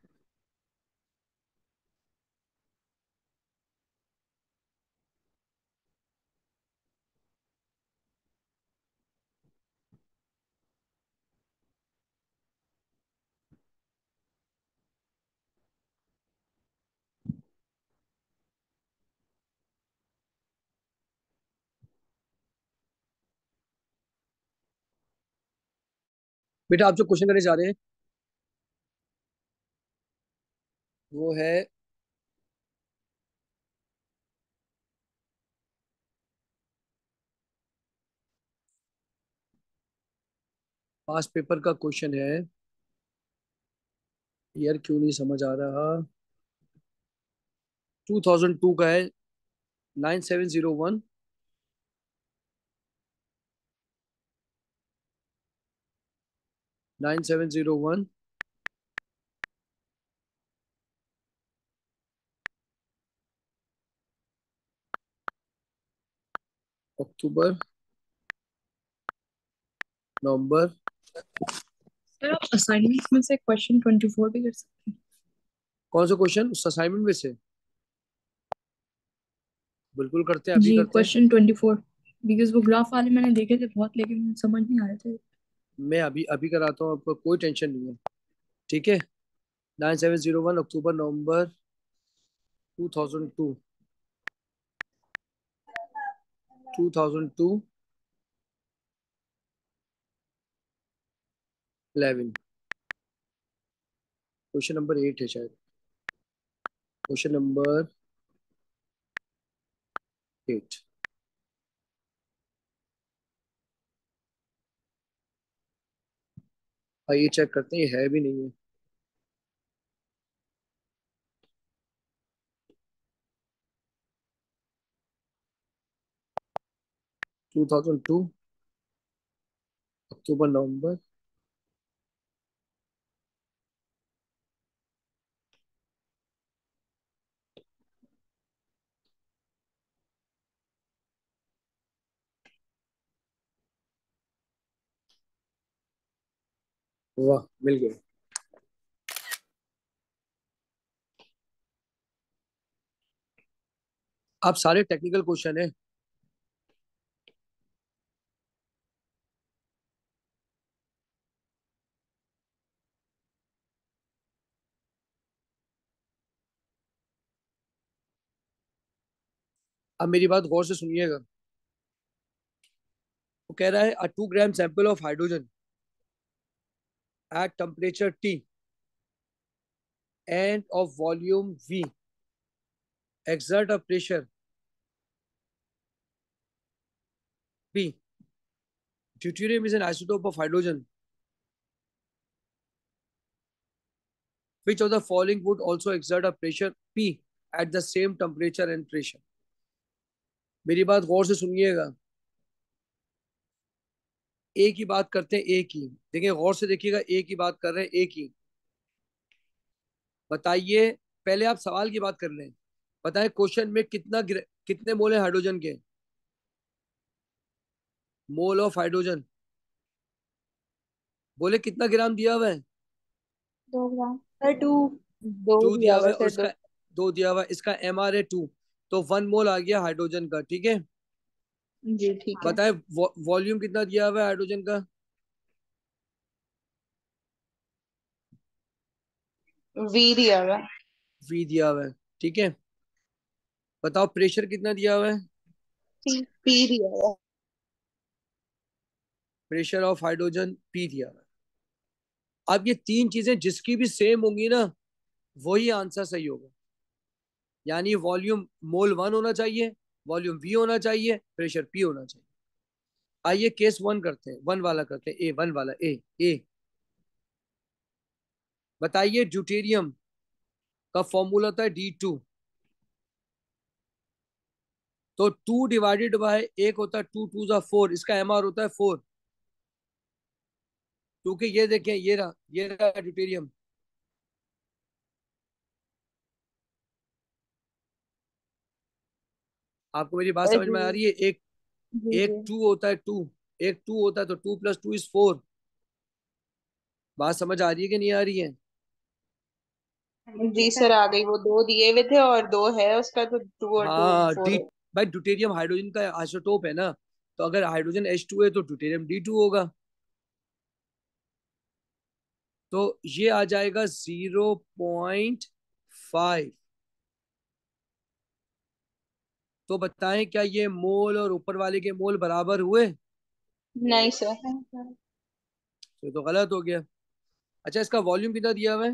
बेटा आप जो क्वेश्चन करने जा रहे हैं वो है पास पेपर का क्वेश्चन है। ईयर क्यों नहीं समझ आ रहा। टू थाउजेंड टू का है। Nine seven zero one. Nine seven zero one October, November. Sir आप असाइनमेंट में से क्वेश्चन ट्वेंटी फोर भी कर सकते हैं। कौन सा क्वेश्चन उस असाइनमेंट में से? बिल्कुल करते हैं, अभी जी करते हैं। क्वेश्चन ट्वेंटी फोर, बिकॉज वो ग्राफ वाले मैंने देखे थे बहुत, लेकिन समझ नहीं आ रहे थे। मैं अभी अभी कराता हूँ, आपको कोई टेंशन नहीं है। ठीक है। Nine seven zero one October, November, two thousand two. Two thousand two, eleven. Question number eight है शायद। Question number eight. आइए चेक करते हैं, ये है भी नहीं है। Two thousand two October, November. वाह, मिल गया। आप सारे टेक्निकल क्वेश्चन है। अब मेरी बात गौर से सुनिएगा। वो कह रहा है a two gram sample of hydrogen at temperature T and of volume V exert a pressure P. Deuterium is an isotope of hydrogen. Which of the following would also exert a pressure P at the same temperature and pressure. मेरी बात गौर से सुनिएगा, ए की बात करते हैं, ए की देखिए, गौर से देखिएगा, ए की बात कर रहे हैं, ए की। बताइए, पहले आप सवाल की बात कर लें। बताएं क्वेश्चन में कितना गिर- कितने मोल है हाइड्रोजन के? मोल ऑफ हाइड्रोजन बोले कितना ग्राम दिया हुआ है? दो ग्राम सर, टू। दो टू दिया दिया हुआ हुआ है है और सर, दो। इसका दो दिया हुआ है, इसका एम आर है टू, तो वन मोल आ गया हाइड्रोजन का। ठीक है, जी ठीक है। बताए वॉल्यूम कितना दिया हुआ है हाइड्रोजन का? वी दिया हुआ है। वी दिया हुआ है। ठीक है, बताओ प्रेशर कितना दिया हुआ है? पी। पी दिया हुआ है। प्रेशर ऑफ हाइड्रोजन पी दिया हुआ है। अब ये तीन चीजें जिसकी भी सेम होंगी ना, वही आंसर सही होगा। यानी वॉल्यूम मोल वन होना चाहिए, वॉल्यूम वी होना चाहिए, प्रेशर पी होना चाहिए। आइए केस वन करते हैं, वन वाला करते हैं, ए वन वाला, ए ए बताइए ड्यूटेरियम का फॉर्मूला होता है डी टू। तो टू डिवाइडेड बाय एक होता है टू टू जा फोर, इसका एमआर होता है फोर। क्योंकि ये देखें, ये रहा, ये रहा ड्यूटेरियम। आपको मेरी बात समझ में आ रही है? एक जी एक जी। टू होता है, टू एक टू होता है, तो two plus two is four. बात समझ आ रही है कि नहीं आ रही है? जी सर, आ गई। वो दो दिए हुए थे और दो है उसका, तो टू और टू हाँ फोर डी, हो। भाई ड्यूटेरियम हाइड्रोजन का आइसोटोप है ना, तो अगर हाइड्रोजन एच टू है तो ड्यूटेरियम डी टू होगा। तो ये आ जाएगा जीरो पॉइंट फाइव। तो बताएं क्या ये मोल और ऊपर वाले के मोल बराबर हुए? नहीं सर। तो ये तो गलत हो गया। अच्छा, इसका वॉल्यूम कितना दिया हुआ है?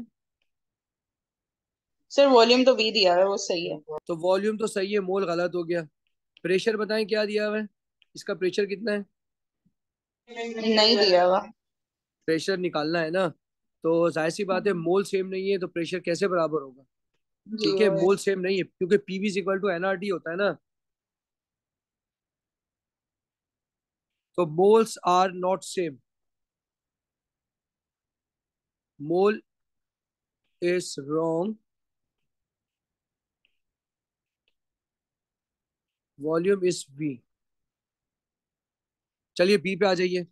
सर वॉल्यूम तो वी दिया हुआ है, वो सही है। तो वॉल्यूम तो सही है, मोल गलत हो गया। प्रेशर बताएं क्या दिया हुआ है? इसका प्रेशर कितना है? नहीं दिया हुआ। प्रेशर निकालना है ना, तो जाहिर सी बात है, मोल सेम नहीं है तो प्रेशर कैसे बराबर होगा? जी ठीक है, वो है। मोल सेम नहीं है क्योंकि PV is equal to NRT होता है ना। तो moles are not same, mole is wrong, volume is V. चलिए बी पे आ जाइए,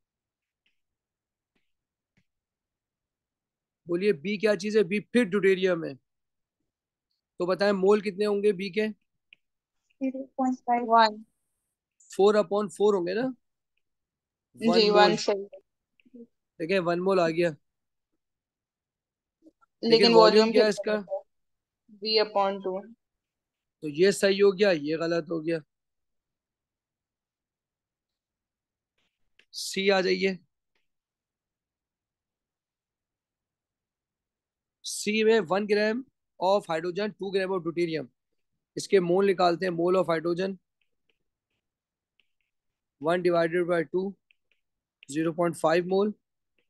बोलिए बी क्या चीज है? बी फिर ड्यूटेरियम है। तो बताएं मोल कितने होंगे बी के? Zero point five. One. Four upon four होंगे ना, वन जी वन मोल। सही है। ठीक है, वन मोल आ गया। लेकिन लेकिन वॉल्यूम वॉल्यूम क्या है कितना इसका? होता है? V upon two. तो ये सही हो गया, ये गलत हो गया। सी आ जाइए, सी में one gram of hydrogen, two gram of deuterium. इसके मोल निकालते हैं, mole of hydrogen one divided by two, zero point five mole.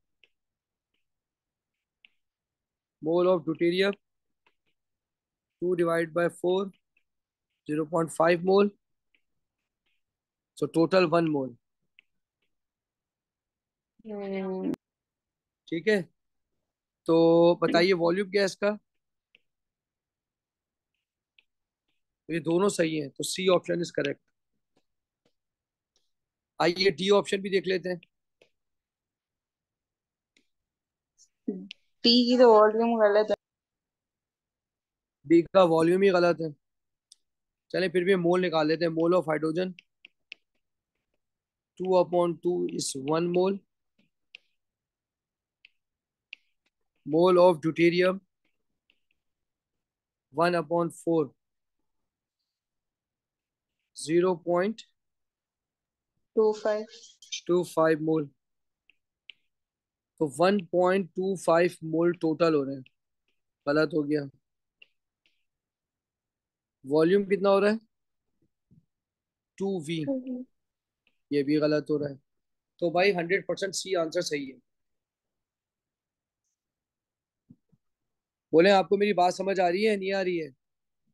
Mole of deuterium two divide by four, zero point five mole. So total one mole. Hmm. ठीक है, तो बताइए volume क्या है इसका? तो ये दोनों सही हैं, तो सी ऑप्शन इज करेक्ट। आइए डी ऑप्शन भी देख लेते हैं। टी की तो वॉल्यूम गलत है। डी का वॉल्यूम ही गलत है। चलें फिर भी मोल निकाल लेते हैं। Mole of hydrogen two upon two is one mole. Mole of deuterium one upon four, two five. Zero point two five mole. तो one point two five mole total हो रहे हैं, गलत हो गया। वॉल्यूम कितना हो रहा है? टू वी, ये भी गलत हो रहा है। तो भाई हंड्रेड परसेंट सी आंसर सही है। बोले आपको मेरी बात समझ आ रही है नहीं आ रही है?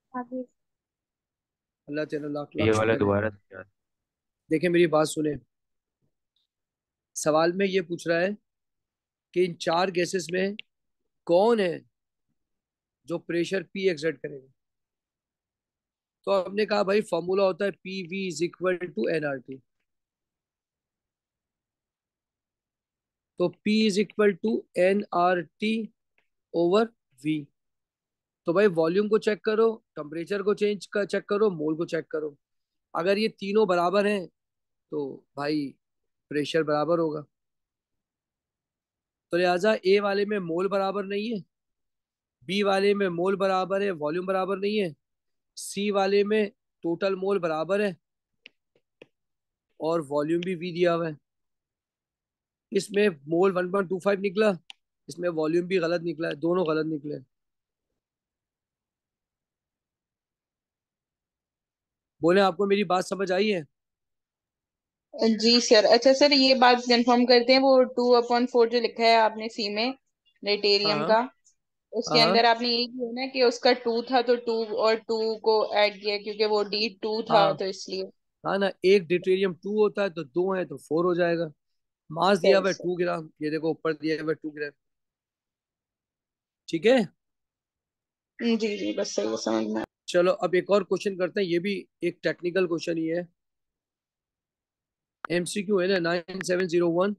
आगे अल्लाह तेरा लाख ये लाख वाला शुक्र है। दोबारा से याद। देखें मेरी बात सुने, सवाल में ये पूछ रहा है कि इन चार गैसेस में कौन है जो प्रेशर पी एक्सर्ट करेगा। तो हमने कहा भाई फॉर्मूला होता है P V is equal to N R T. तो P is equal to N R T over V। तो भाई वॉल्यूम को चेक करो, टेम्परेचर को चेंज कर चेक करो, मोल को चेक करो। अगर ये तीनों बराबर हैं तो भाई प्रेशर बराबर होगा। तो लिहाजा ए वाले में मोल बराबर नहीं है, बी वाले में मोल बराबर है, वॉल्यूम बराबर नहीं है, सी वाले में टोटल मोल बराबर है और वॉल्यूम भी वी दिया हुआ है। इसमें mole one point two five निकला, इसमें वॉल्यूम भी गलत निकला है, दोनों गलत निकले। बोले आपको मेरी बात समझ आई है? जी सर। अच्छा सर, ये बात कंफर्म करते हैं, वो टू अपॉन फोर जो लिखा है आपने सी में डेटेरियम हाँ का, उसके हाँ अंदर आपने यही किया ना कि उसका टू था तो टू और टू को ऐड किया क्योंकि वो डी टू था हाँ तो इसलिए। हाँ ना, एक ड्यूटेरियम टू होता है तो दो है तो फोर हो जाएगा। मास दिया सही हुआ है सर। टू ग्राम, ये देखो ऊपर दिया हुआ है टू ग्राम। ठीक है, जी जी, बस सही है, समझ में। चलो अब एक और क्वेश्चन करते हैं, ये भी एक टेक्निकल क्वेश्चन ही है, एमसीक्यू है ना, nine seven zero one.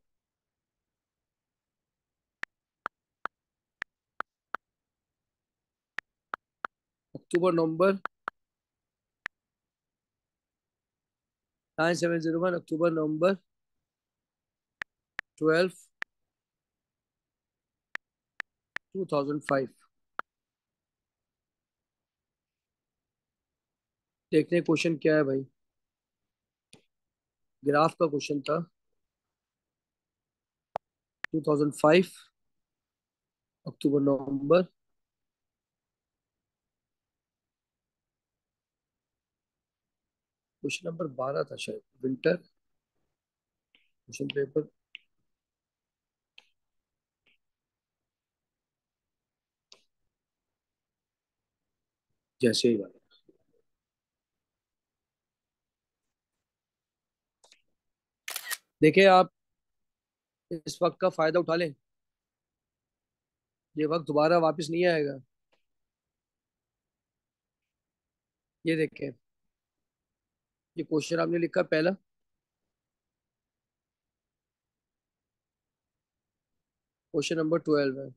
October November, nine seven zero one, October November, twelve, two thousand five. देखते हैं क्वेश्चन क्या है भाई। ग्राफ का क्वेश्चन था, two thousand five, October November. Question number बारह था शायद, विंटर क्वेश्चन पेपर, जैसे ही वाला। देखिए आप इस वक्त का फायदा उठा लें, ये वक्त दोबारा वापस नहीं आएगा। ये देखें, ये क्वेश्चन आपने लिखा पहला, क्वेश्चन नंबर ट्वेल्व है।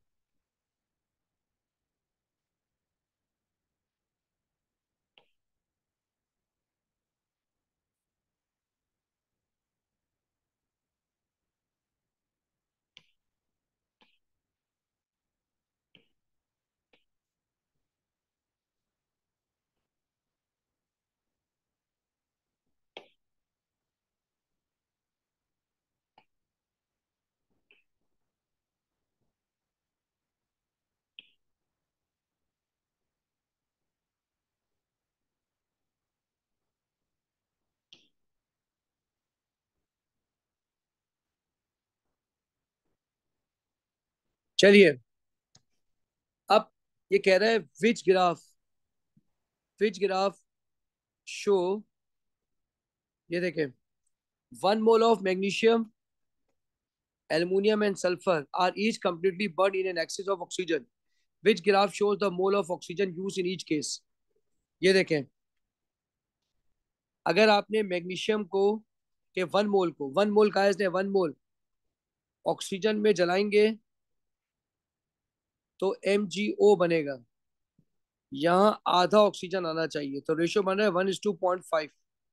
चलिए, अब ये कह रहा है which graph which graph show, ये देखें, one mole of magnesium, aluminium and sulphur are each completely burn in an excess of oxygen, which graph shows the mole of oxygen use in each case. ये देखें, अगर आपने magnesium को के one mole को, one mole का है one mole oxygen में जलाएंगे तो एम जी ओ बनेगा, यहाँ आधा ऑक्सीजन आना चाहिए, तो रेशियो बन रहा है one is two point five.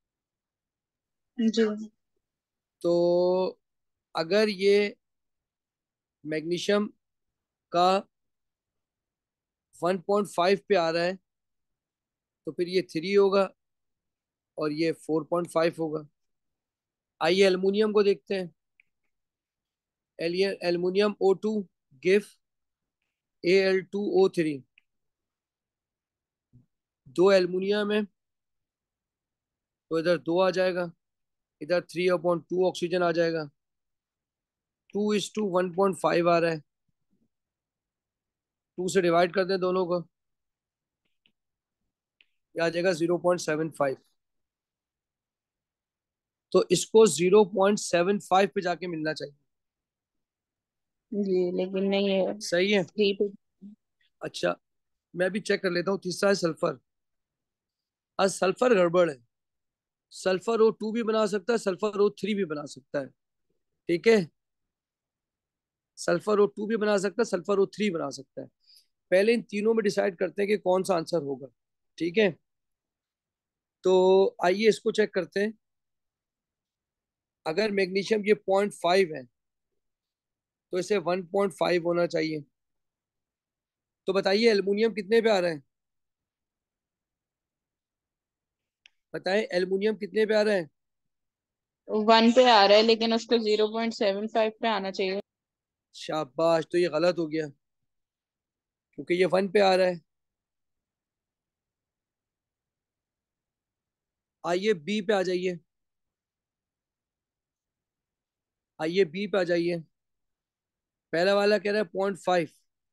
जी तो अगर ये मैग्नीशियम का वन पॉइंट फाइव पे आ रहा है तो फिर ये थ्री होगा और ये फोर पॉइंट फाइव होगा। आइए एल्युमिनियम को देखते हैं, aluminium O two give A L two O three, दो एल्युमिनियम है तो इधर दो आ जाएगा, इधर थ्री अपॉन टू ऑक्सीजन आ जाएगा, two is two one point five आ रहा है, टू से डिवाइड कर दें दोनों को, ये आ जाएगा जीरो पॉइंट सेवन फाइव। तो इसको जीरो पॉइंट सेवन फाइव पे जाके मिलना चाहिए। जी लेकिन नहीं है, सही है। थ्री पे। अच्छा, मैं भी चेक कर लेता हूँ। तीसरा है सल्फर। आज सल्फर गड़बड़ है। सल्फर ओ टू भी बना सकता है, सल्फर ओ थ्री भी बना सकता है। ठीक है, सल्फर ओ टू भी बना सकता है, सल्फर ओ थ्री बना सकता है। पहले इन तीनों में डिसाइड करते हैं कि कौन सा आंसर होगा। ठीक है, तो आइए इसको चेक करते हैं। अगर मैग्नीशियम ये पॉइंट फाइव है तो इसे वन पॉइंट फाइव होना चाहिए। तो बताइए एल्युमिनियम कितने पे आ रहा है? बताएं एल्युमिनियम कितने पे आ रहा है? वन पे आ रहा है, लेकिन उसको जीरो पॉइंट सेवन फाइव पे आना चाहिए। शाबाश, तो ये गलत हो गया क्योंकि ये वन पे आ रहा है। आइए बी पे आ जाइए। आइए बी पे आ जाइए। पहला वाला कह रहा है पॉइंट फाइव।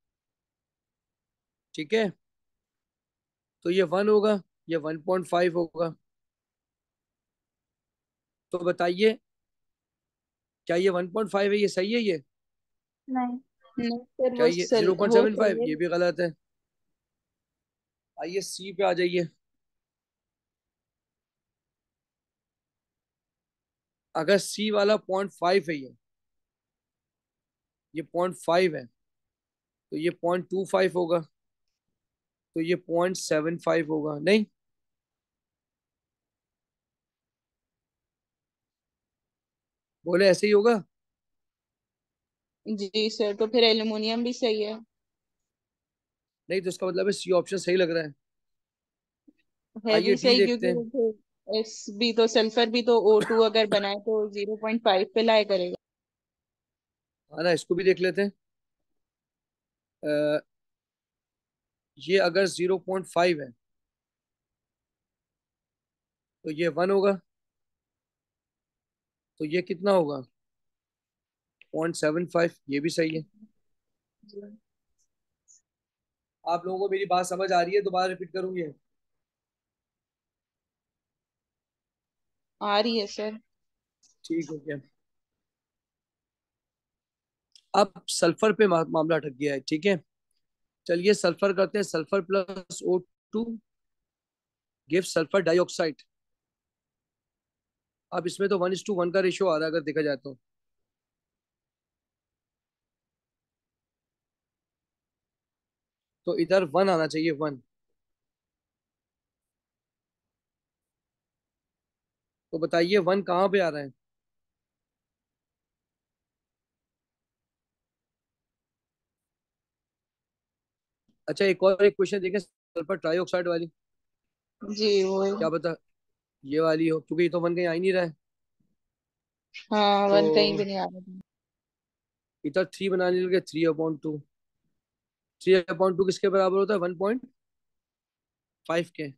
ठीक है, तो ये वन होगा, ये वन पॉइंट फाइव होगा। तो बताइए क्या ये वन पॉइंट फाइव है? ये सही है ये? नहीं। नहीं सर, क्या वो ये सर जीरो पॉइंट वो सेवन सही फाइव है। ये भी गलत है। आइए सी पे आ जाइए। अगर सी वाला पॉइंट फाइव है, ये ये पॉइंट फाइव है, तो ये पॉइंट टू फाइव होगा, तो ये पॉइंट सेवन फाइव होगा। नहीं, बोले ऐसे ही होगा। जी सर, तो फिर एल्युमिनियम भी सही है। नहीं, तो इसका मतलब है सी ऑप्शन सही लग रहा है। है आइए भी डी सही, देखते क्योंकि हैं। वो तो एस भी तो सल्फर भी तो ओ टू अगर बनाए तो जीरो पॉइंट फाइव पे लाया करेगा। हाँ ना, इसको भी देख लेते हैं। अ, ये अगर जीरो पॉइंट फाइव है तो ये वन होगा, तो ये कितना होगा? Point seven five. ये भी सही है। जी। आप लोगों को मेरी बात समझ आ रही है? दोबारा रिपीट करूंगी। आ रही है सर। ठीक हो गया। अब सल्फर पे मा, मामला अटक गया है। ठीक है, चलिए सल्फर करते हैं। Sulphur plus O two give sulphur dioxide. अब इसमें तो वन इज टू वन का रेशियो आ रहा है अगर देखा जाए तो। तो इधर वन आना चाहिए, वन। तो बताइए वन कहाँ पे आ रहा है? अच्छा, एक और एक क्वेश्चन देखें सल्फर ट्राइऑक्साइड वाली। जी वो। क्या बता ये वाली हो, क्योंकि ये तो वन कहीं आ ही नहीं रहा है। हाँ, तो वन कहीं भी नहीं आ रहा। इधर थ्री बनाने लगे, three upon two. Three upon two किसके बराबर होता है? वन पॉइंट फाइव के।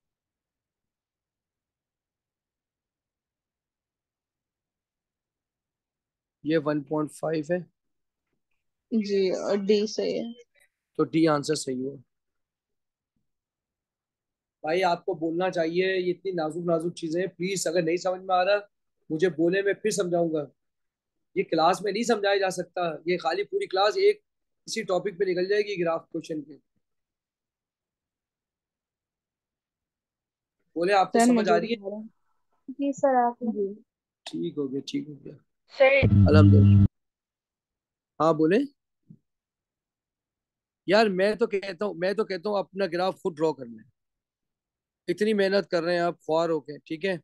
ये वन पॉइंट फाइव है, जी, और डी सही है। तो डी आंसर सही है। भाई आपको बोलना चाहिए, ये इतनी नाजुक नाजुक चीजें हैं। प्लीज अगर नहीं समझ में आ रहा मुझे बोले, मैं फिर समझाऊंगा। ये क्लास में नहीं समझाया जा सकता। ये खाली पूरी क्लास एक इसी टॉपिक पे निकल जाएगी, ग्राफ क्वेश्चन पे। बोले आपको सर समझ मुझे आ भी रही है? आ रहा जी सर आपने। है। जी। ठीक हो गया, ठीक हो गया। सर अल्हम्दुलिल्लाह। हाँ बोले। यार मैं तो कहता हूँ मैं तो कहता हूँ अपना ग्राफ खुद ड्रॉ कर लें। इतनी मेहनत कर रहे हैं आप ख्वार होके। ठीक है,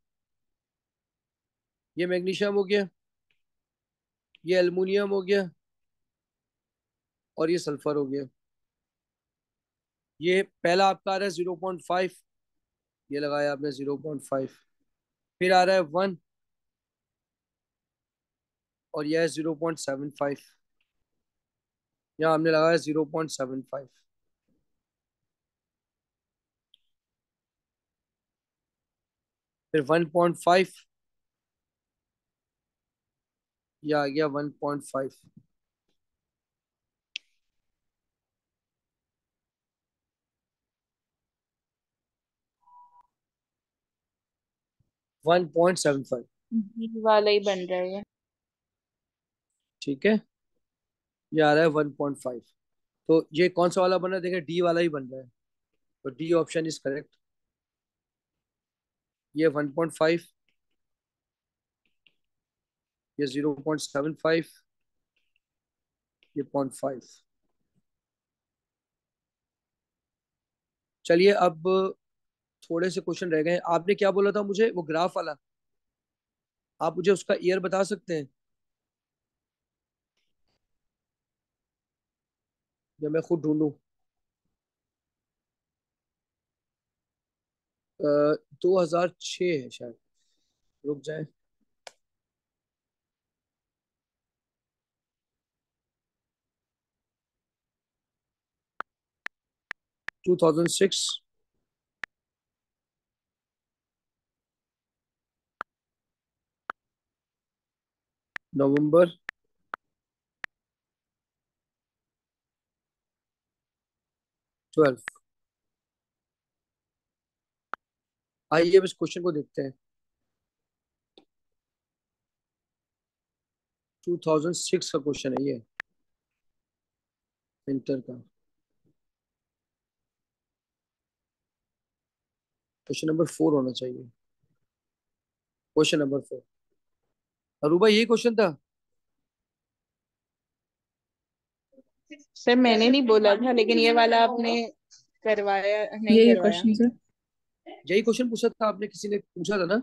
ये मैग्नीशियम हो गया, ये एल्युमिनियम हो गया, और ये सल्फर हो गया। ये पहला आपका आ रहा है जीरो पॉइंट फाइव। ये लगाया आपने जीरो पॉइंट फाइव। फिर आ रहा है वन, और यह है जीरो पॉइंट सेवन फाइव। यहाँ हमने लगाया जीरो पॉइंट सेवन फाइव। फिर वन पॉइंट फाइव, यह आ गया one point five. One point seven five. जी वाला ही बन रहा है ये। ठीक है, ये आ रहा है वन पॉइंट फाइव। तो ये कौन सा वाला बन रहा है? देखिए डी वाला ही बन रहा है, तो डी ऑप्शन इज करेक्ट। ये वन पॉइंट फाइव, ये जीरो पॉइंट सेवन फाइव, ये पॉइंट फाइव। चलिए अब थोड़े से क्वेश्चन रह गए। आपने क्या बोला था मुझे, वो ग्राफ वाला? आप मुझे उसका ईयर बता सकते हैं या मैं खुद ढूंढूं? दो हजार छः है शायद, रुक जाए। Two thousand six, November twelve. आइए अब इस क्वेश्चन को देखते हैं। टू थाउजेंड सिक्स का क्वेश्चन है ये, इंटर का। क्वेश्चन नंबर फोर होना चाहिए, क्वेश्चन नंबर फोर। अरूबा यही क्वेश्चन था? सर मैंने नहीं बोला था, लेकिन ये वाला आपने करवाया नहीं यही करवाया। Question sir. यही क्वेश्चन पूछा था आपने, किसी ने पूछा था ना?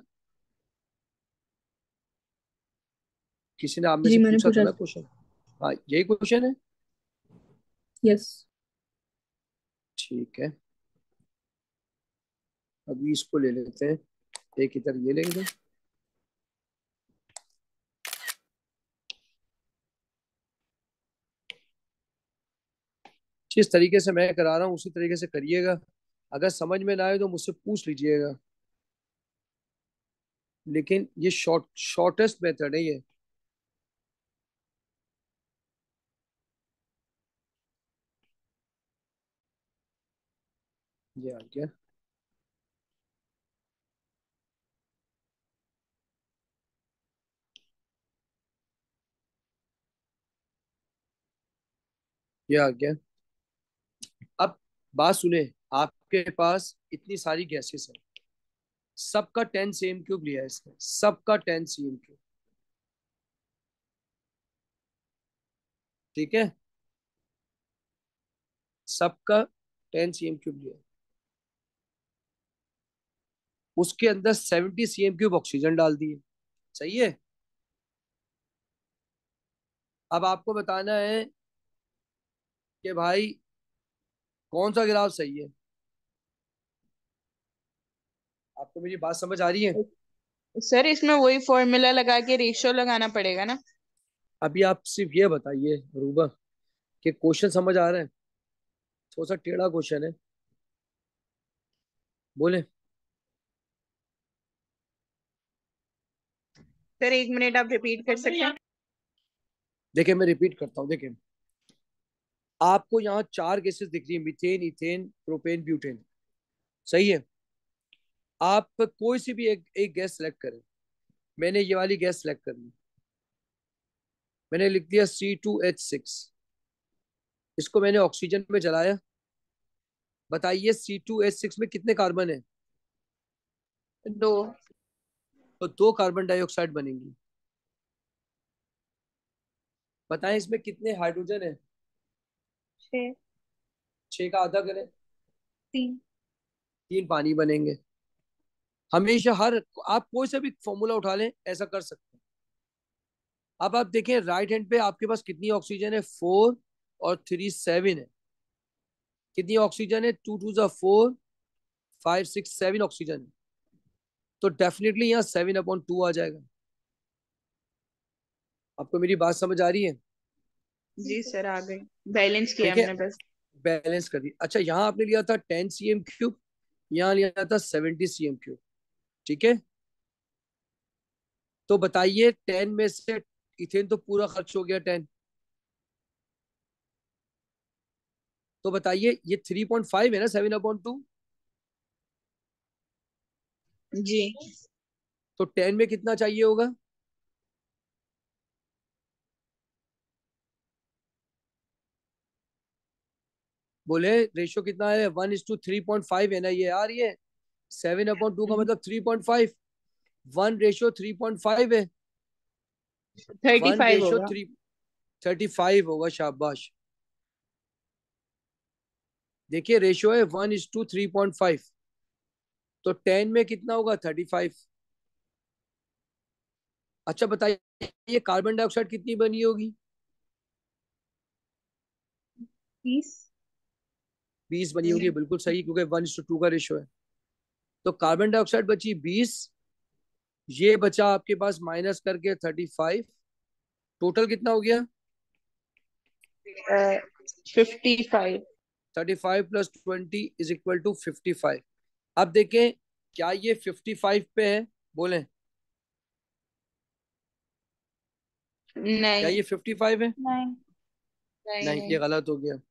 किसी ने आप में जी से मैंने पूछा था पूछा ना था। क्वेश्चन? हाँ यही क्वेश्चन है। यस। ठीक है, अभी इसको ले लेते हैं, एक इधर ये लेंगे। जिस तरीके से मैं करा रहा हूँ उसी तरीके से करिएगा। अगर समझ में ना आए तो मुझसे पूछ लीजिएगा, लेकिन ये शॉर्ट शॉर्टेस्ट मेथड है ये। ये आ गया। ये आ गया। अब बात सुने, आपके पास इतनी सारी गैसेस है, सबका टेन सी एम क्यूब लिया है इसने, सबका टेन सी एम क्यूब। ठीक है, सबका टेन सी एम क्यूब लिया है। उसके अंदर seventy C M cube oxygen डाल दिए। सही है। अब आपको बताना है कि भाई कौन सा ग्राफ सही है। आपको मेरी बात समझ आ रही है? सर इसमें वही फॉर्मूला लगा के रेशियो लगाना पड़ेगा ना? अभी आप सिर्फ ये बताइए रूबा कि क्वेश्चन समझ आ रहा है? थोड़ा सा टेढ़ा क्वेश्चन है, बोले। सर एक मिनट आप रिपीट कर सकते हैं? देखिए मैं रिपीट करता हूँ। देखिए आपको यहाँ चार गैसेस दिख रही है, मीथेन, इथेन, प्रोपेन, ब्यूटेन। सही है। आप कोई सी भी एक एक गैस सेलेक्ट करें। मैंने ये वाली गैस सेलेक्ट कर ली, मैंने लिख दिया सी टू एच सिक्स। इसको मैंने ऑक्सीजन में जलाया। बताइए सी टू एच सिक्स में कितने कार्बन है? दो। तो दो कार्बन डाइऑक्साइड बनेंगी। बताएं इसमें कितने हाइड्रोजन है? छः। छह का आधा करें, तीन। तीन पानी बनेंगे। हमेशा हर, आप कोई सा भी फॉर्मूला उठा लें ऐसा कर सकते हैं। अब आप देखें राइट हैंड पे आपके पास कितनी ऑक्सीजन है? फोर और थ्री सेवन है। कितनी ऑक्सीजन है? टू टू जा four, five six seven oxygen है। तो डेफिनेटली यहाँ सेवन अपॉन टू आ जाएगा। आपको मेरी बात समझ आ रही है? जी सर आ गई, बैलेंस किया देखें हमने बस। बैलेंस कर दी। अच्छा यहाँ आपने लिया था टेन सी एम क्यूब, यहाँ लिया था सेवेंटी सी एम क्यूब। ठीक है, तो बताइए टेन में से इथेन तो पूरा खर्च हो गया टेन। तो बताइए ये थ्री पॉइंट फाइव है ना, सेवन अपॉन टू। जी। तो टेन में कितना चाहिए होगा? बोले रेशियो कितना है? One is two three point five है ना ये यार। ये सेवन अपॉन टू का मतलब three point five. One ratio three point five है। थर्टी वन फाइव रेशियो होगा। थ्री थर्टी फाइव होगा। शाबाश। देखिए रेशियो है one is two three point five. तो टेन में कितना होगा? Thirty five. अच्छा बताइए ये कार्बन डाइऑक्साइड कितनी बनी होगी? बीस। बीस बनी होगी। बिल्कुल सही, क्योंकि वन इज टू टू का रेशियो है। तो कार्बन डाइऑक्साइड बची बीस। ये बचा आपके पास माइनस करके थर्टी फाइव। टोटल कितना हो गया? Fifty five. Thirty five plus twenty is equal to fifty five. अब देखें क्या ये फिफ्टी फाइव पे है? बोलें क्या नहीं ये फिफ्टी फाइव है? नहीं। नहीं नहीं, नहीं ये गलत हो गया।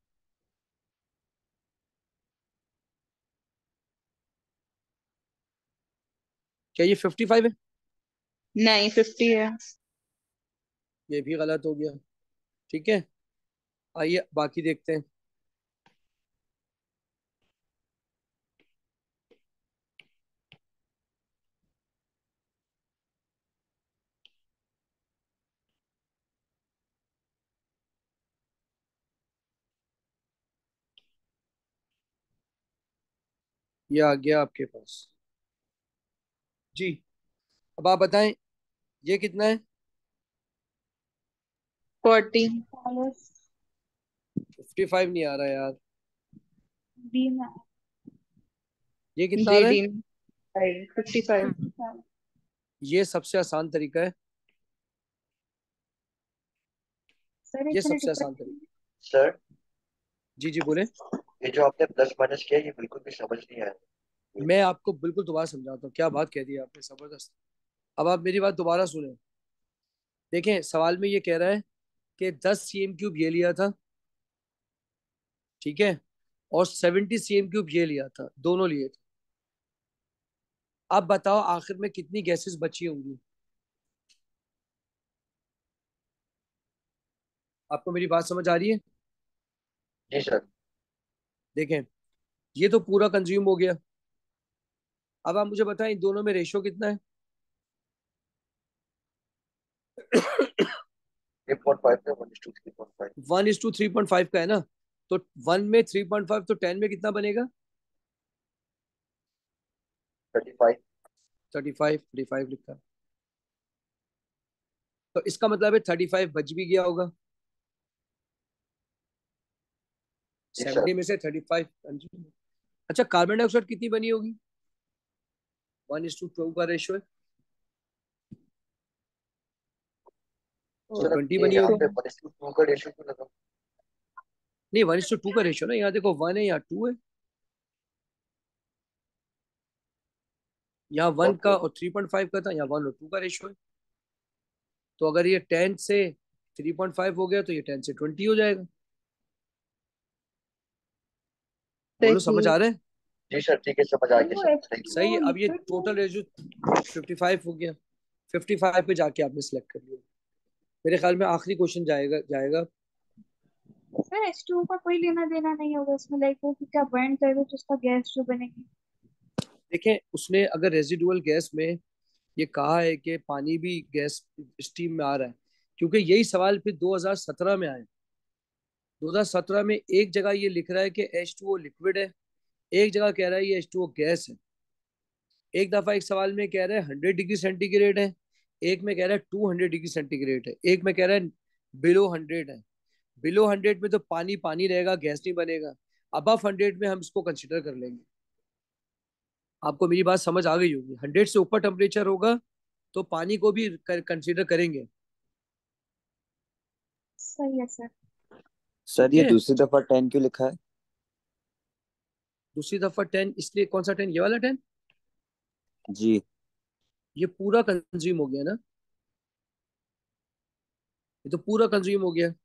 क्या ये फिफ्टी फाइव है? नहीं फिफ्टी है। ये भी गलत हो गया। ठीक है, आइए बाकी देखते हैं। ये आ गया आपके पास जी। अब आप बताएं ये कितना है? फोर्टी। चालीस। फिफ्टी फाइव नहीं आ रहा यार। बी में। ये कितना आ जी रहा है? डी में फिफ्टी फाइव। ये सबसे आसान तरीका है। सर ये इसमें सबसे दिक्कत आसान तरीका। सर, जी जी बोले। ये जो आपने प्लस माइनस किया ये बिल्कुल भी समझ नहीं आया। मैं आपको बिल्कुल दोबारा समझाता हूँ। क्या बात कह दी आपने, जबरदस्त। अब आप मेरी बात दोबारा सुने। देखें सवाल में ये कह रहा है कि दस सी एम क्यूब ये लिया था, ठीक है, और सेवेंटी सी एम क्यूब ये लिया था, दोनों लिए थे। अब बताओ आखिर में कितनी गैसेस बची होंगी? आपको मेरी बात समझ आ रही है? जी सर। देखें ये तो पूरा कंज्यूम हो गया। अब आप मुझे बताएं इन दोनों में रेशियो कितना है? थ्री पॉइंट फाइव है, one is two three point five. One is two three point five का है ना। तो वन में थ्री पॉइंट फाइव, तो टेन में कितना बनेगा? Thirty five. Thirty five. Thirty five लिखा है। तो इसका मतलब है थर्टी फाइव बच भी गया होगा। जी सर। सेवेंटी में से थर्टी फाइव। अच्छा कार्बन डाइऑक्साइड कितनी बनी होगी? वन इज टू टू का रेशियो है, तो सर ट्वेंटी ये बनी यहाँ होगी। पे वन इज टू टू का रेशियो क्यों लगा? नहीं, वन इज टू टू का रेशियो ना। यहाँ देखो वन है, यहाँ टू है। यहाँ वन ओके। का और थ्री पॉइंट फाइव का था, यहाँ वन और टू का रेशियो है। तो अगर ये टेन से थ्री पॉइंट फाइव हो गया तो ये टेन से ट्वेंटी हो जाएगा। बोलो सही। समझ आ रहा है? जी सर ठीक है, समझ आ सर गया वो सर, एच थैंक यू। वो सही है। अब ये लिक्विड टोटल में। रेशियो फिफ्टी फाइव हो गया। फिफ्टी फाइव पे जाके आपने सेलेक्ट कर लिया। मेरे ख्याल में आखिरी क्वेश्चन जाएगा जाएगा सर एच टू का कोई लेना देना नहीं होगा इसमें, लाइक वो क्या बर्न कर दो तो उसका गैस जो बनेगी। देखें उसने अगर रेजिडुअल गैस में ये कहा है कि पानी भी गैस स्टीम में आ रहा है, क्योंकि यही सवाल फिर दो हज़ार सत्रह में आया। दो हज़ार सत्रह में एक जगह ये लिख रहा है कि एच टू ओ लिक्विड है, एक जगह कह रहा है ये एच टू ओ गैस है। एक दफा एक सवाल में कह रहा है हंड्रेड डिग्री सेंटीग्रेड है, एक में कह रहा है टू हंड्रेड डिग्री सेंटीग्रेड है, एक में कह रहा है बिलो हंड्रेड है। बिलो हंड्रेड में तो पानी पानी रहेगा, गैस नहीं बनेगा। अबव हंड्रेड में हम इसको कंसिडर कर लेंगे। आपको मेरी बात समझ आ गई होगी। हंड्रेड से ऊपर टेम्परेचर होगा तो पानी को भी कंसिडर करेंगे। सही है सर। सर ठीक ये है, दूसरी दफा टेन क्यों लिखा है? दूसरी दफा टेन इसलिए, कौन सा टेन? ये वाला टेन। जी। ये पूरा कंज्यूम हो गया ना, ये तो पूरा कंज्यूम हो गया।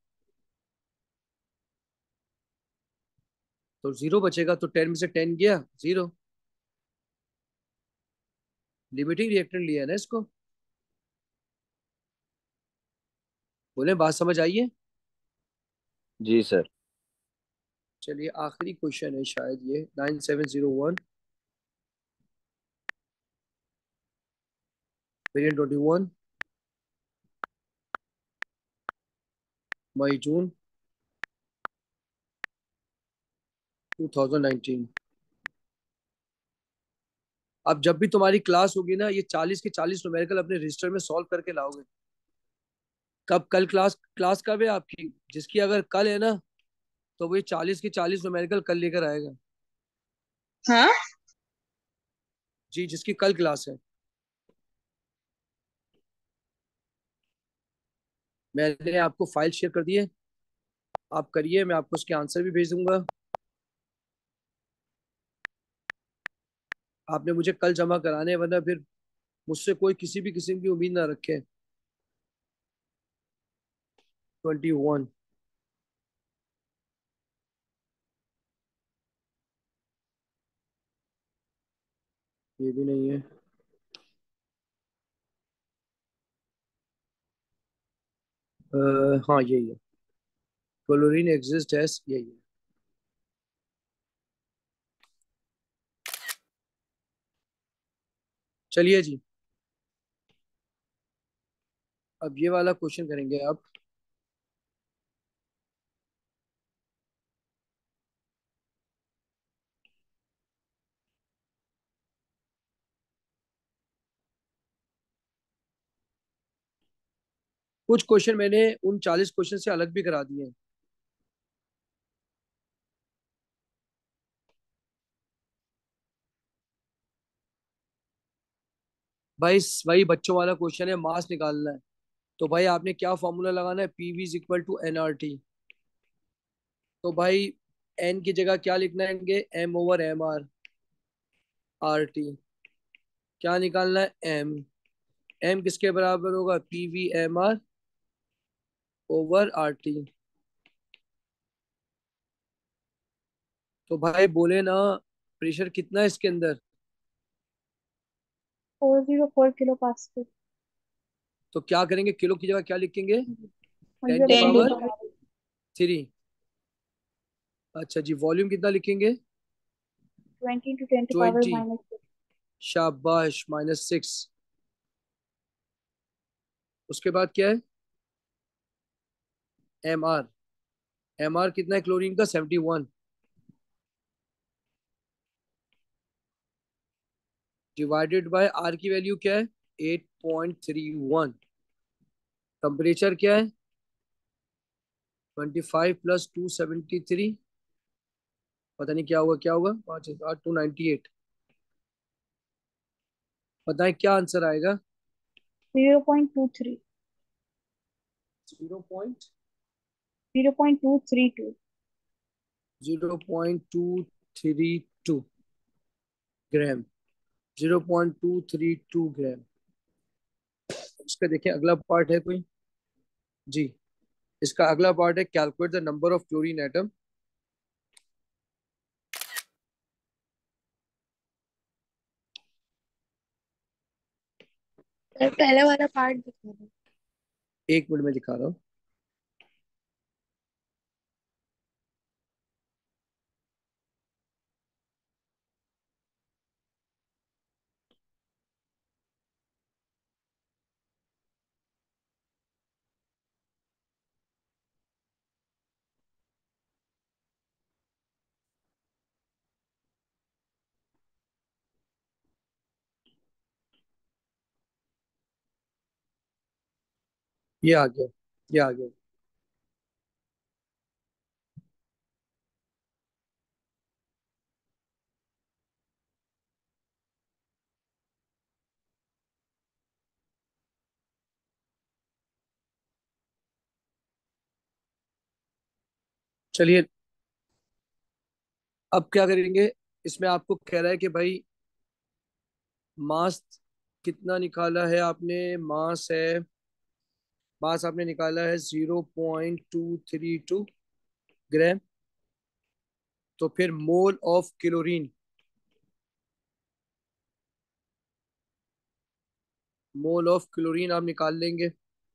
तो जीरो बचेगा, तो टेन में से टेन गया जीरो। लिमिटिंग रिएक्टेंट लिया है ना इसको। बोले बात समझ आई है। जी सर। चलिए आखिरी क्वेश्चन है शायद ये, nine seven zero one, variant twenty one, May June two thousand nineteen. अब जब भी तुम्हारी क्लास होगी ना, ये चालीस के चालीस न्यूमेरिकल अपने रजिस्टर में सॉल्व करके लाओगे। कब? कल क्लास क्लास कब है आपकी? जिसकी अगर कल है ना, तो वो ये चालीस के चालीस न्यूमेरिकल कल लेकर आएगा। हाँ जी, जिसकी कल क्लास है। मैंने आपको फाइल शेयर कर दी है, आप करिए, मैं आपको उसके आंसर भी भेज दूंगा। आपने मुझे कल जमा कराने हैं, वरना फिर मुझसे कोई किसी भी किस्म की उम्मीद ना रखे। Twenty one. ये भी नहीं है। आ, हाँ यही है, क्लोरीन एग्जिस्ट एस, यही है। चलिए जी, अब ये वाला क्वेश्चन करेंगे आप। कुछ क्वेश्चन मैंने उन चालीस क्वेश्चन से अलग भी करा दिए हैं। भाई वही बच्चों वाला क्वेश्चन है, मास निकालना है। तो भाई आपने क्या फॉर्मूला लगाना है? PV is equal to N R T. तो भाई एन की जगह क्या लिखना है? M over M R, R T. क्या निकालना है? एम। एम किसके बराबर होगा? P V M R over R T. तो भाई बोले ना, प्रेशर कितना है इसके अंदर? Four zero four kilo pascal. तो क्या करेंगे? किलो की जगह क्या लिखेंगे? टेन हंड्रेड की टेन टू पावर थ्री। अच्छा जी, वॉल्यूम कितना लिखेंगे? Twenty two ten power twenty. Minus. शाबाश, माइनस सिक्स। उसके बाद क्या है? M R. एम आर कितना है क्लोरीन का? Seventy one. Divided by R की वैल्यू क्या है? Eight point three one. Temperature क्या है? Twenty five plus two seventy three. पता नहीं क्या होगा, क्या होगा, पाँच आठ टू नाइन्टी एट। बताएं क्या आंसर आएगा? Zero point two three. Zero point zero point two three two. Zero point two three two gram. Zero point two three two gram. इसका देखें अगला पार्ट है कोई? जी, इसका अगला पार्ट है calculate the number of chlorine atom. Sir पहले वाला पार्ट दिखा दो। एक मिनट में दिखा रहा हूँ। ये आ गया, ये आ गया। चलिए, अब क्या करेंगे? इसमें आपको कह रहा है कि भाई मास कितना निकाला है आपने? मास है, मास आपने निकाला है zero point two three two gram. तो फिर mole of chlorine, mole of chlorine आप निकाल लेंगे,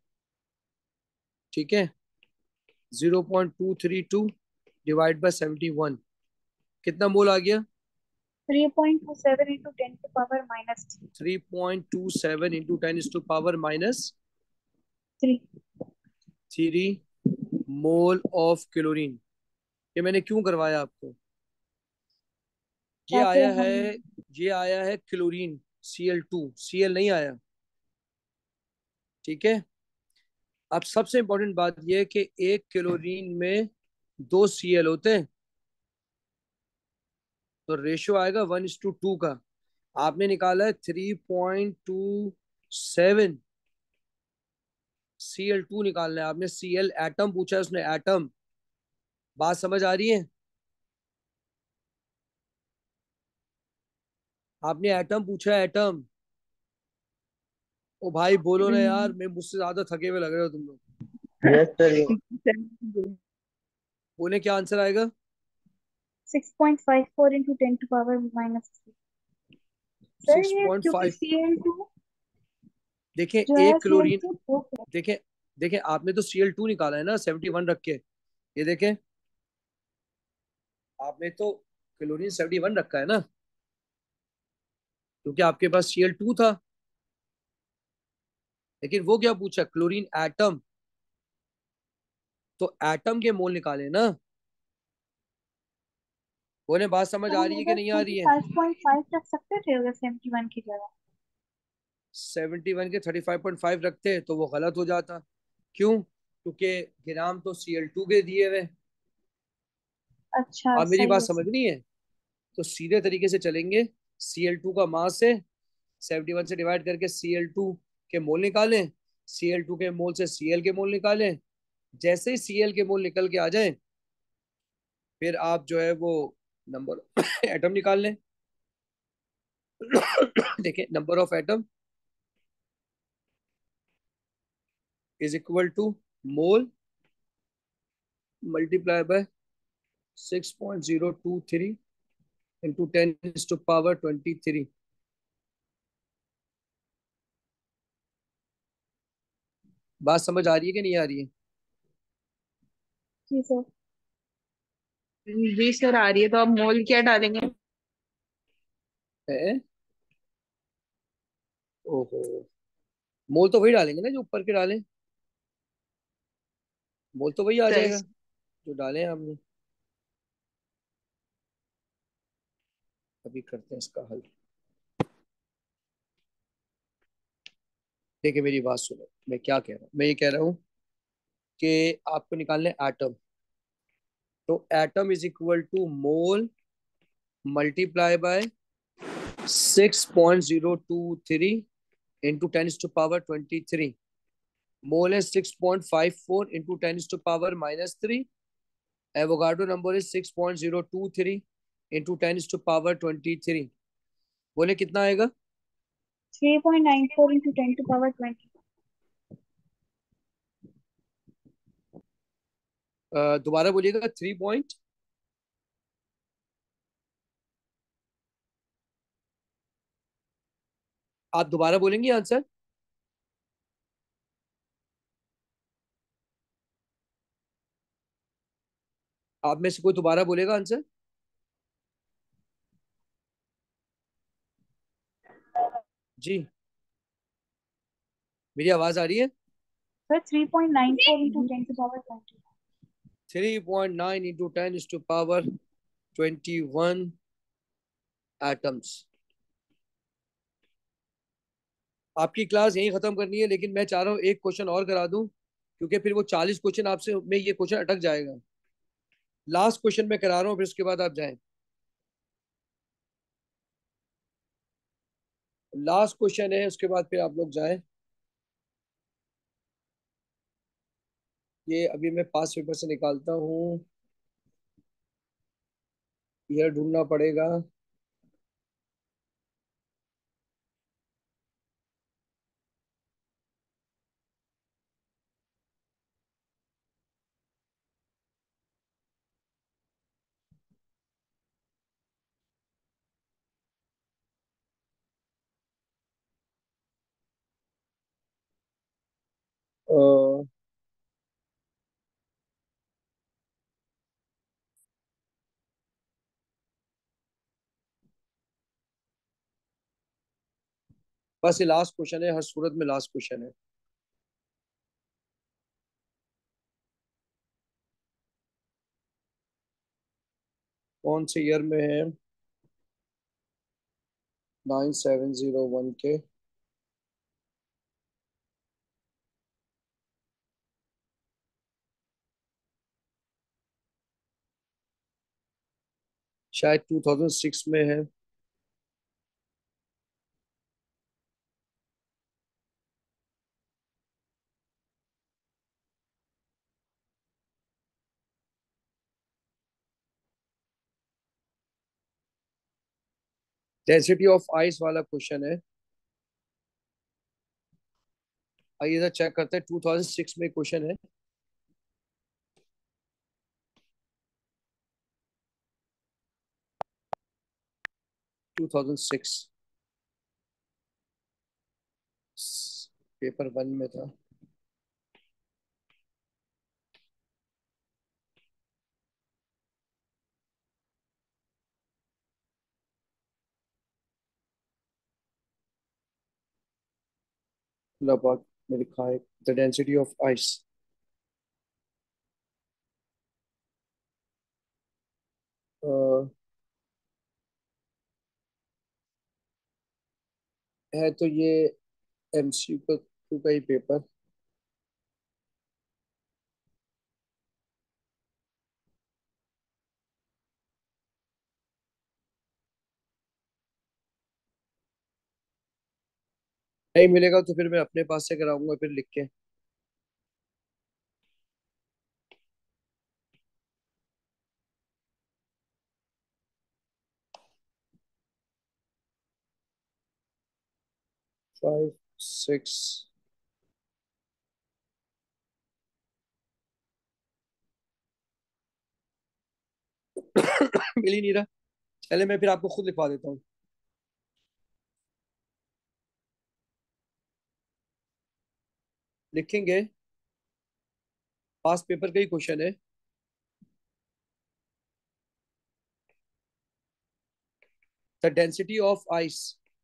ठीक है। Zero point two three two divide by seventy one, कितना मोल आ गया? Three point two seven into ten to power minus three point two seven into ten to power minus three. Three mole of chlorine. ये मैंने क्यों करवाया आपको? ये ताकि आया हम है, ये आया है chlorine, C L two, C L नहीं आया, ठीक है। अब सबसे इंपॉर्टेंट बात यह है कि एक क्लोरीन में दो सी एल होते हैं, तो रेशियो आएगा वन इज टू टू का। आपने निकाला है three point two seven, C L two निकालना है आपने। सी एल एटम पूछा है उसने, एटम। बात समझ आ रही है? आपने एटम पूछा है, एटम। ओ भाई बोलो ना यार, मैं मुझसे ज्यादा थके हुए लग रहे हो तुम लोग। Yes sir. बोले क्या आंसर आएगा? Six point five four into ten to power minus three. Sir six ये पॉइंट क्योंकि फाइव सी एल टू देखें जो है एक सी एल क्लोरीन, टू दो है। देखें देखें आपने तो सी एल टू निकाला है ना सेवेंटी वन रख के। ये देखें, आपने तो क्लोरीन सेवेंटी वन रखा है ना, क्योंकि आपके पास सी एल टू था। लेकिन वो क्या पूछा? क्लोरीन एटम, तो एटम के मोल निकाले ना। बोले बात समझ तो आ हम रही है कि इधर नहीं आ थर्टी रही है? फाइव पॉइंट फाइव रख सकते थे अगर सेवेंटी वन की जगह। सेवेंटी वन के थर्टी फाइव पॉइंट फाइव रखते तो वो गलत हो जाता। क्यों? क्योंकि ग्राम तो सी एल टू के दिए हुए। अच्छा आप मेरी सही बात है सर। समझनी है? तो सीधे तरीके से चलेंगे, सी एल टू का मास है, सेवेंटी वन से डिवाइड करके सी एल टू के मोल निकालें, सी एल टू के मोल से सी एल के मोल निकालें। जैसे ही सी एल के मोल निकल के आ जाए, फिर आप जो है वो नंबर एटम निकाल लें। देखिए, number of atom is equal to mole multiply by six point zero two three into ten to power twenty three. बात समझ आ रही है कि नहीं आ रही जी सर। जी सर आ रही है। तो आप मोल क्या डालेंगे? है? ओहो, मोल तो वही डालेंगे ना जो ऊपर के डालें। मोल तो वही आ सर जाएगा जो डाले हैं हमने। अभी करते हैं इसका हल। देखिए मेरी बात सुनो, मैं क्या कह रहा हूँ। मैं ये कह रहा हूँ कि आपको निकालना है एटम। तो atom is equal to mole multiply by six point zero two three into ten to power twenty three. Mole है six point five four into ten to power minus three. Avogadro number is six point zero two three into ten to power twenty three. बोले कितना आएगा? Three point nine four into ten to power twenty. अ, दोबारा बोलिएगा। Three point, आप दोबारा बोलेंगे answer? आप में से कोई दोबारा बोलेगा आंसर? जी, मेरी आवाज आ रही है? Sir three point nine four into ten to power twenty. Three point nine into ten to power twenty one atoms. आपकी क्लास यहीं खत्म करनी है, लेकिन मैं चाह रहा हूँ एक क्वेश्चन और करा दूं, क्योंकि फिर वो चालीस क्वेश्चन आपसे में ये क्वेश्चन अटक जाएगा। लास्ट क्वेश्चन मैं करा रहा हूँ, फिर उसके बाद आप जाएं। लास्ट क्वेश्चन है, उसके बाद फिर आप लोग जाएं। ये अभी मैं पास पेपर से निकालता हूँ, यह ढूंढना पड़ेगा। अ, बस ये लास्ट क्वेश्चन है, हर सूरत में लास्ट क्वेश्चन है। कौन से ईयर में है? नाइन सेवन जीरो वन के। शायद टू थाउजेंड सिक्स में है। डेंसिटी ऑफ आइस वाला क्वेश्चन है। आइए इधर चेक करते हैं, टू थाउजेंड सिक्स में क्वेश्चन है। Two thousand six paper one में था। लबाक में लिखा है द डेंसिटी ऑफ आइस। है तो ये एमसीक्यू का ही पेपर। नहीं मिलेगा तो फिर मैं अपने पास से कराऊंगा फिर लिख के। फाइव सिक्स मिल ही नहीं रहा। चले मैं फिर आपको खुद लिखवा देता हूँ। लिखेंगे, पास पेपर का ही क्वेश्चन है। The density of ice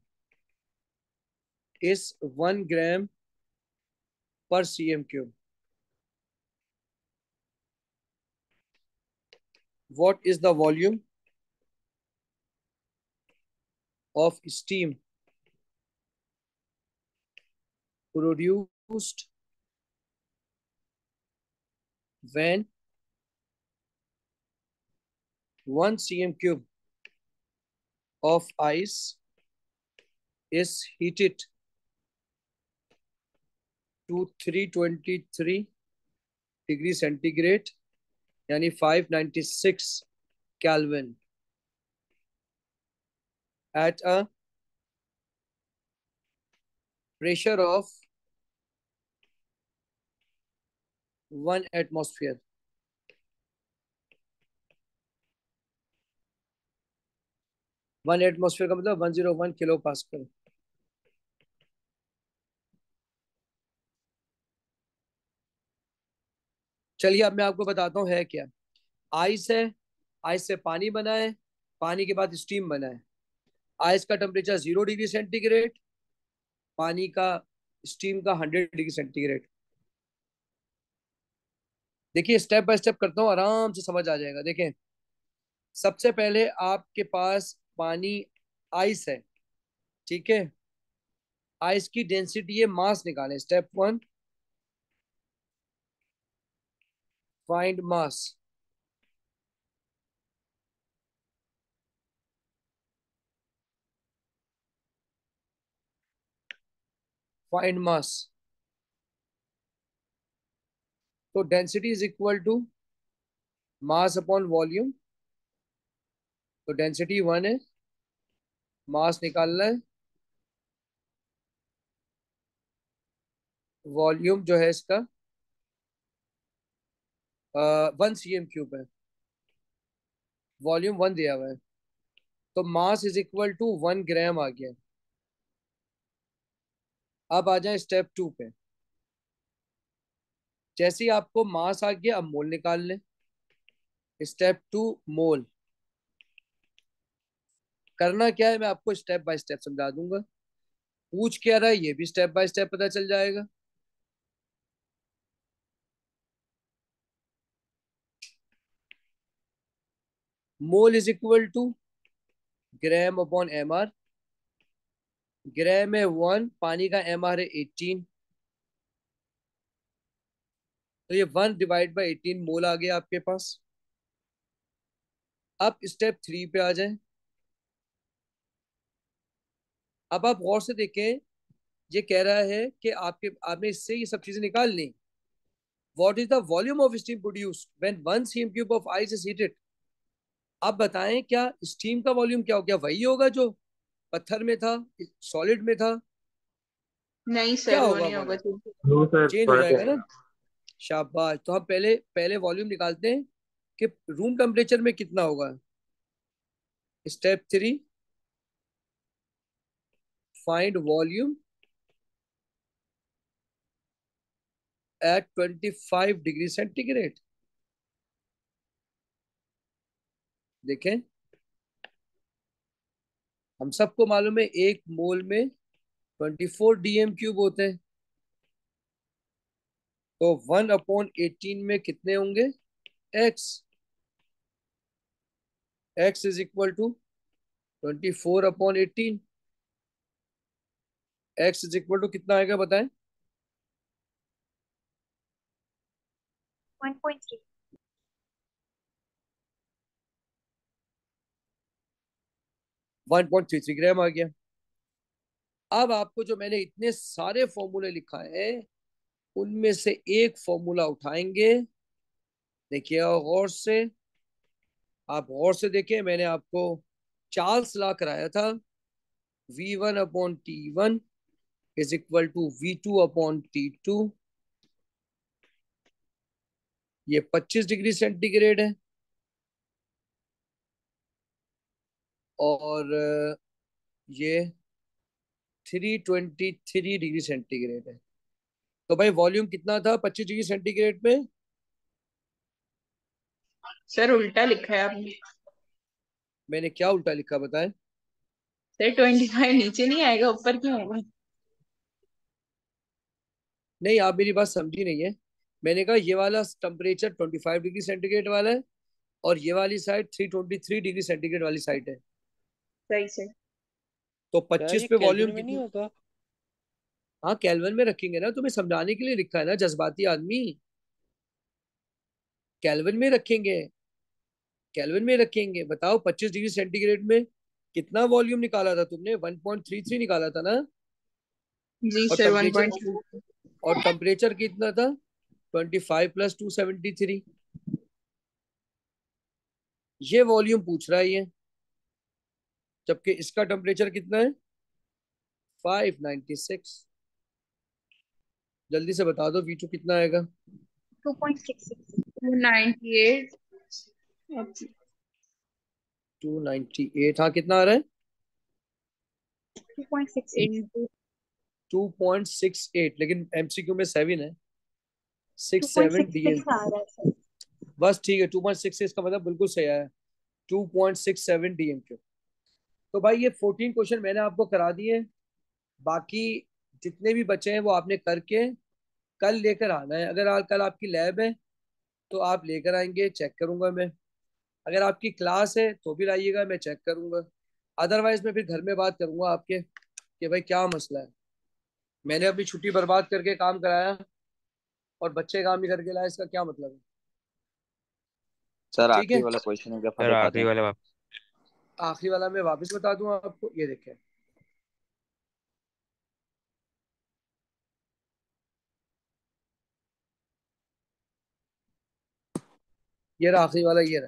is one gram per C M cube. What is the volume of steam produced when one cm cube of ice is heated to three twenty-three degree centigrade यानी five ninety-six Kelvin at a pressure of one atmosphere? One atmosphere का मतलब one zero one kilo pascal. चलिए अब मैं आपको बताता हूँ है क्या। आइस है, आइस से पानी बना है, पानी के बाद स्टीम बना है। आइस का टेम्परेचर जीरो डिग्री सेंटीग्रेड, पानी का स्टीम का हंड्रेड डिग्री सेंटीग्रेड। देखिए स्टेप बाय स्टेप करता हूँ, आराम से समझ आ जाएगा। देखें सबसे पहले आपके पास पानी आइस है, ठीक है। आइस की डेंसिटी है, मास निकालें। Step one, find mass. Find mass तो density is equal to mass upon volume. तो डेंसिटी वन है, मास निकालना है, वॉल्यूम जो है इसका वन सी एम क्यूब है, वॉल्यूम वन दिया हुआ है। तो mass is equal to one gram आ गया। अब आ जाए स्टेप टू पे। जैसे ही आपको मास आ गया, अब मोल निकाल लें। Step two, mole. करना क्या है मैं आपको स्टेप बाय स्टेप समझा दूंगा। पूछ क्या रहा है ये भी स्टेप बाय स्टेप पता चल जाएगा। Mole is equal to gram upon M R. Gram है वन, पानी का एम आर है एटीन, तो ये one divide by eighteen mole आ गया आपके पास। अब स्टेप थ्री पे आ जाए। अब आप गौर से देखें, ये कह रहा है कि आपके आपने इससे ये सब चीजें निकाल ली। What is the volume of steam produced when one CM cube of ice is heated. आप बताएं क्या स्टीम का वॉल्यूम क्या हो गया, वही होगा जो पत्थर में था, सॉलिड में था? नहीं क्या सर, वो होगा नहीं होगा। वॉल्यूम? नो सर, चेंज हो फर्क जाएगा है। ना। शाबाश। तो हम पहले पहले वॉल्यूम निकालते हैं कि रूम टेम्परेचर में कितना होगा। Step three, find volume at twenty five degree centigrade. देखें, हम सबको मालूम है एक मोल में ट्वेंटी फोर डीएम क्यूब होते हैं, तो वन अपॉन एटीन में कितने होंगे? X. X is equal to twenty four upon eighteen. X is equal to कितना आएगा बताएं? One point three. One point three three gram आ गया। अब आपको जो मैंने इतने सारे फॉर्मूले लिखा है उनमें से एक फॉर्मूला उठाएंगे। देखिए और गौर से, आप गौर से देखें, मैंने आपको चार्ल्स लॉ कराया था। V one upon T one is equal to V two upon T two. ये पच्चीस डिग्री सेंटीग्रेड है और अ, ये three twenty three degree centigrade है। तो भाई वॉल्यूम कितना था पच्चीस डिग्री सेंटीग्रेड में? सर उल्टा लिखा है आपने। मैंने क्या उल्टा लिखा बताएं? सर ट्वेंटी फाइव नीचे नहीं आएगा, ऊपर क्यों होगा? नहीं, आप मेरी बात समझी नहीं है। मैंने कहा ये वाला temperature twenty five degree centigrade वाला है और ये वाली side three twenty three degree centigrade वाली साइड है। सही सर। तो यार पच्चीस ये पे केल्विन वॉल्यूम में नहीं कितनी? होता। हाँ केल्विन में रखेंगे ना, तुम्हें समझाने के लिए लिखा है ना, जज्बाती आदमी। केल्विन में रखेंगे, केल्विन में रखेंगे। बताओ पच्चीस डिग्री सेंटीग्रेड में कितना वॉल्यूम निकाला था तुमने? वन पॉइंट थ्री थ्री निकाला था ना। जी और sir, one temperature, point three. और टेम्परेचर कितना था? Twenty five plus two seventy three. ये वॉल्यूम पूछ रहा है ये, जबकि इसका टेम्परेचर कितना है? Five ninety six. जल्दी से बता दो वी टू कितना आएगा? Two point six six. Two ninety eight. Two ninety eight. हाँ कितना आ रहा है? Two point six six. Into. Two point six eight, लेकिन एमसीक्यू में सेवन है। To six point seven six DM. Six आ रहा है सर। बस ठीक है, टू पॉइंट सिक्स सिक्स का मतलब बिल्कुल सही आया। Two point six seven DM cube. तो भाई ये फोर्टीन क्वेश्चन मैंने आपको करा दिए। बाकी जितने भी बचे हैं वो आपने करके कल लेकर आना है। अगर आ, कल आपकी लैब है तो आप लेकर आएंगे, चेक करूंगा मैं। अगर आपकी क्लास है तो भी लाइएगा, मैं चेक करूंगा। अदरवाइज मैं फिर घर में बात करूंगा आपके कि भाई क्या मसला है। मैंने अपनी छुट्टी बर्बाद करके काम कराया और बच्चे काम नहीं करके लाए, इसका क्या मतलब है? सर ठीक आखिरी है, वाला क्वेश्चन एक दफा सर बता आखिरी दें। वाला वापस। आखिरी वाला मैं वापस बता दूं आपको। ये देखें, ये रहा आखिरी वाला, ये रहा।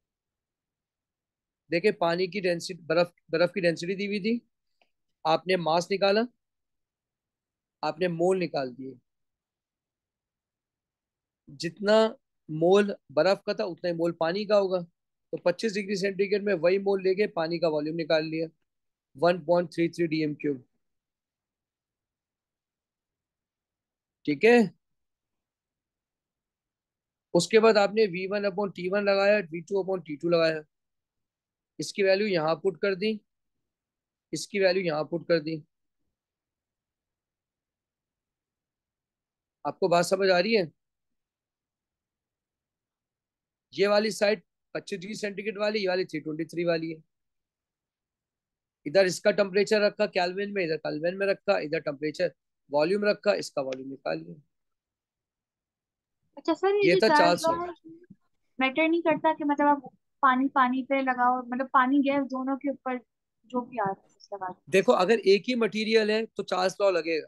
देखिए पानी की डेंसिटी, बर्फ बर्फ की डेंसिटी दी हुई थी, आपने मास निकाला, आपने मोल निकाल दिए। जितना मोल बर्फ का था उतना ही मोल पानी का होगा, तो पच्चीस डिग्री सेंटीग्रेड में वही मोल लेके पानी का वॉल्यूम निकाल लिया, one point three three DM cube. ठीक है। उसके बाद आपने V one upon T one लगाया, V two upon T two लगाया, इसकी वैल्यू यहाँ पुट कर दी, इसकी वैल्यू यहाँ पुट कर दी। आपको बात समझ आ रही है? ये वाली साइड पच्चीस डिग्री सेंटीग्रेड वाली, ये वाली थ्री ट्वेंटी थ्री वाली है। इधर इसका टेम्परेचर रखा केल्विन में, इधर केल्विन में रखा, इधर टेम्परेचर वॉल्यूम रखा, इसका वॉल्यूम निकाल लिया। अच्छा सर, ये ये जो था चार्ल्स चार्ल्स लॉ लॉ। है, मैटर नहीं करता कि मतलब आप पानी पानी पे लगाओ, मतलब पानी गैस दोनों के ऊपर जो भी आ रहा है उस लगा दो। देखो अगर एक ही मटेरियल है तो चार्ल्स लॉ लगेगा,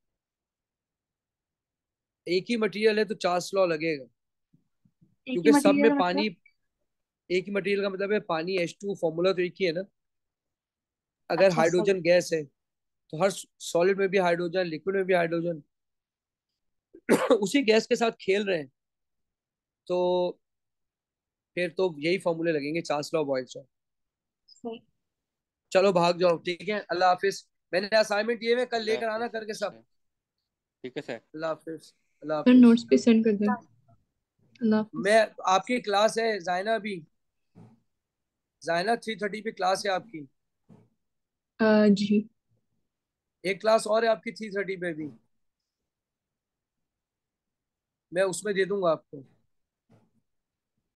एक ही मटेरियल है तो चार्ल्स लॉ लगेगा, एक ही क्योंकि सब में मटेरियल पानी, मतलब? एक ही मटेरियल का मतलब है पानी एच टू, फॉर्मूला तो एक ही है ना। अगर अच्छा सही। हाइड्रोजन गैस है तो हर सॉलिड में भी हाइड्रोजन, लिक्विड में भी हाइड्रोजन उसी गैस के साथ खेल रहे हैं, तो फिर तो यही फॉर्मूले लगेंगे, चार्ल्स लॉ, बॉयल्स लॉ। सही। चलो भाग जाओ, ठीक है, अल्लाह हाफिज। मैंने असाइनमेंट दिए हुए, कल अल्लाह लेकर आना हाफिज करके सब। सर। ठीक है सर। अल्लाह हाफिज, अल्लाह सर हाफिज। नोट्स पे सेंड कर दें। अल्लाह हाफिज। मैं, आपकी क्लास है जायना भी, जायना थ्री थर्टी पे क्लास है आपकी, अ, जी। एक क्लास और है आपकी थ्री थर्टी पे भी, मैं उसमें दे दूंगा आपको।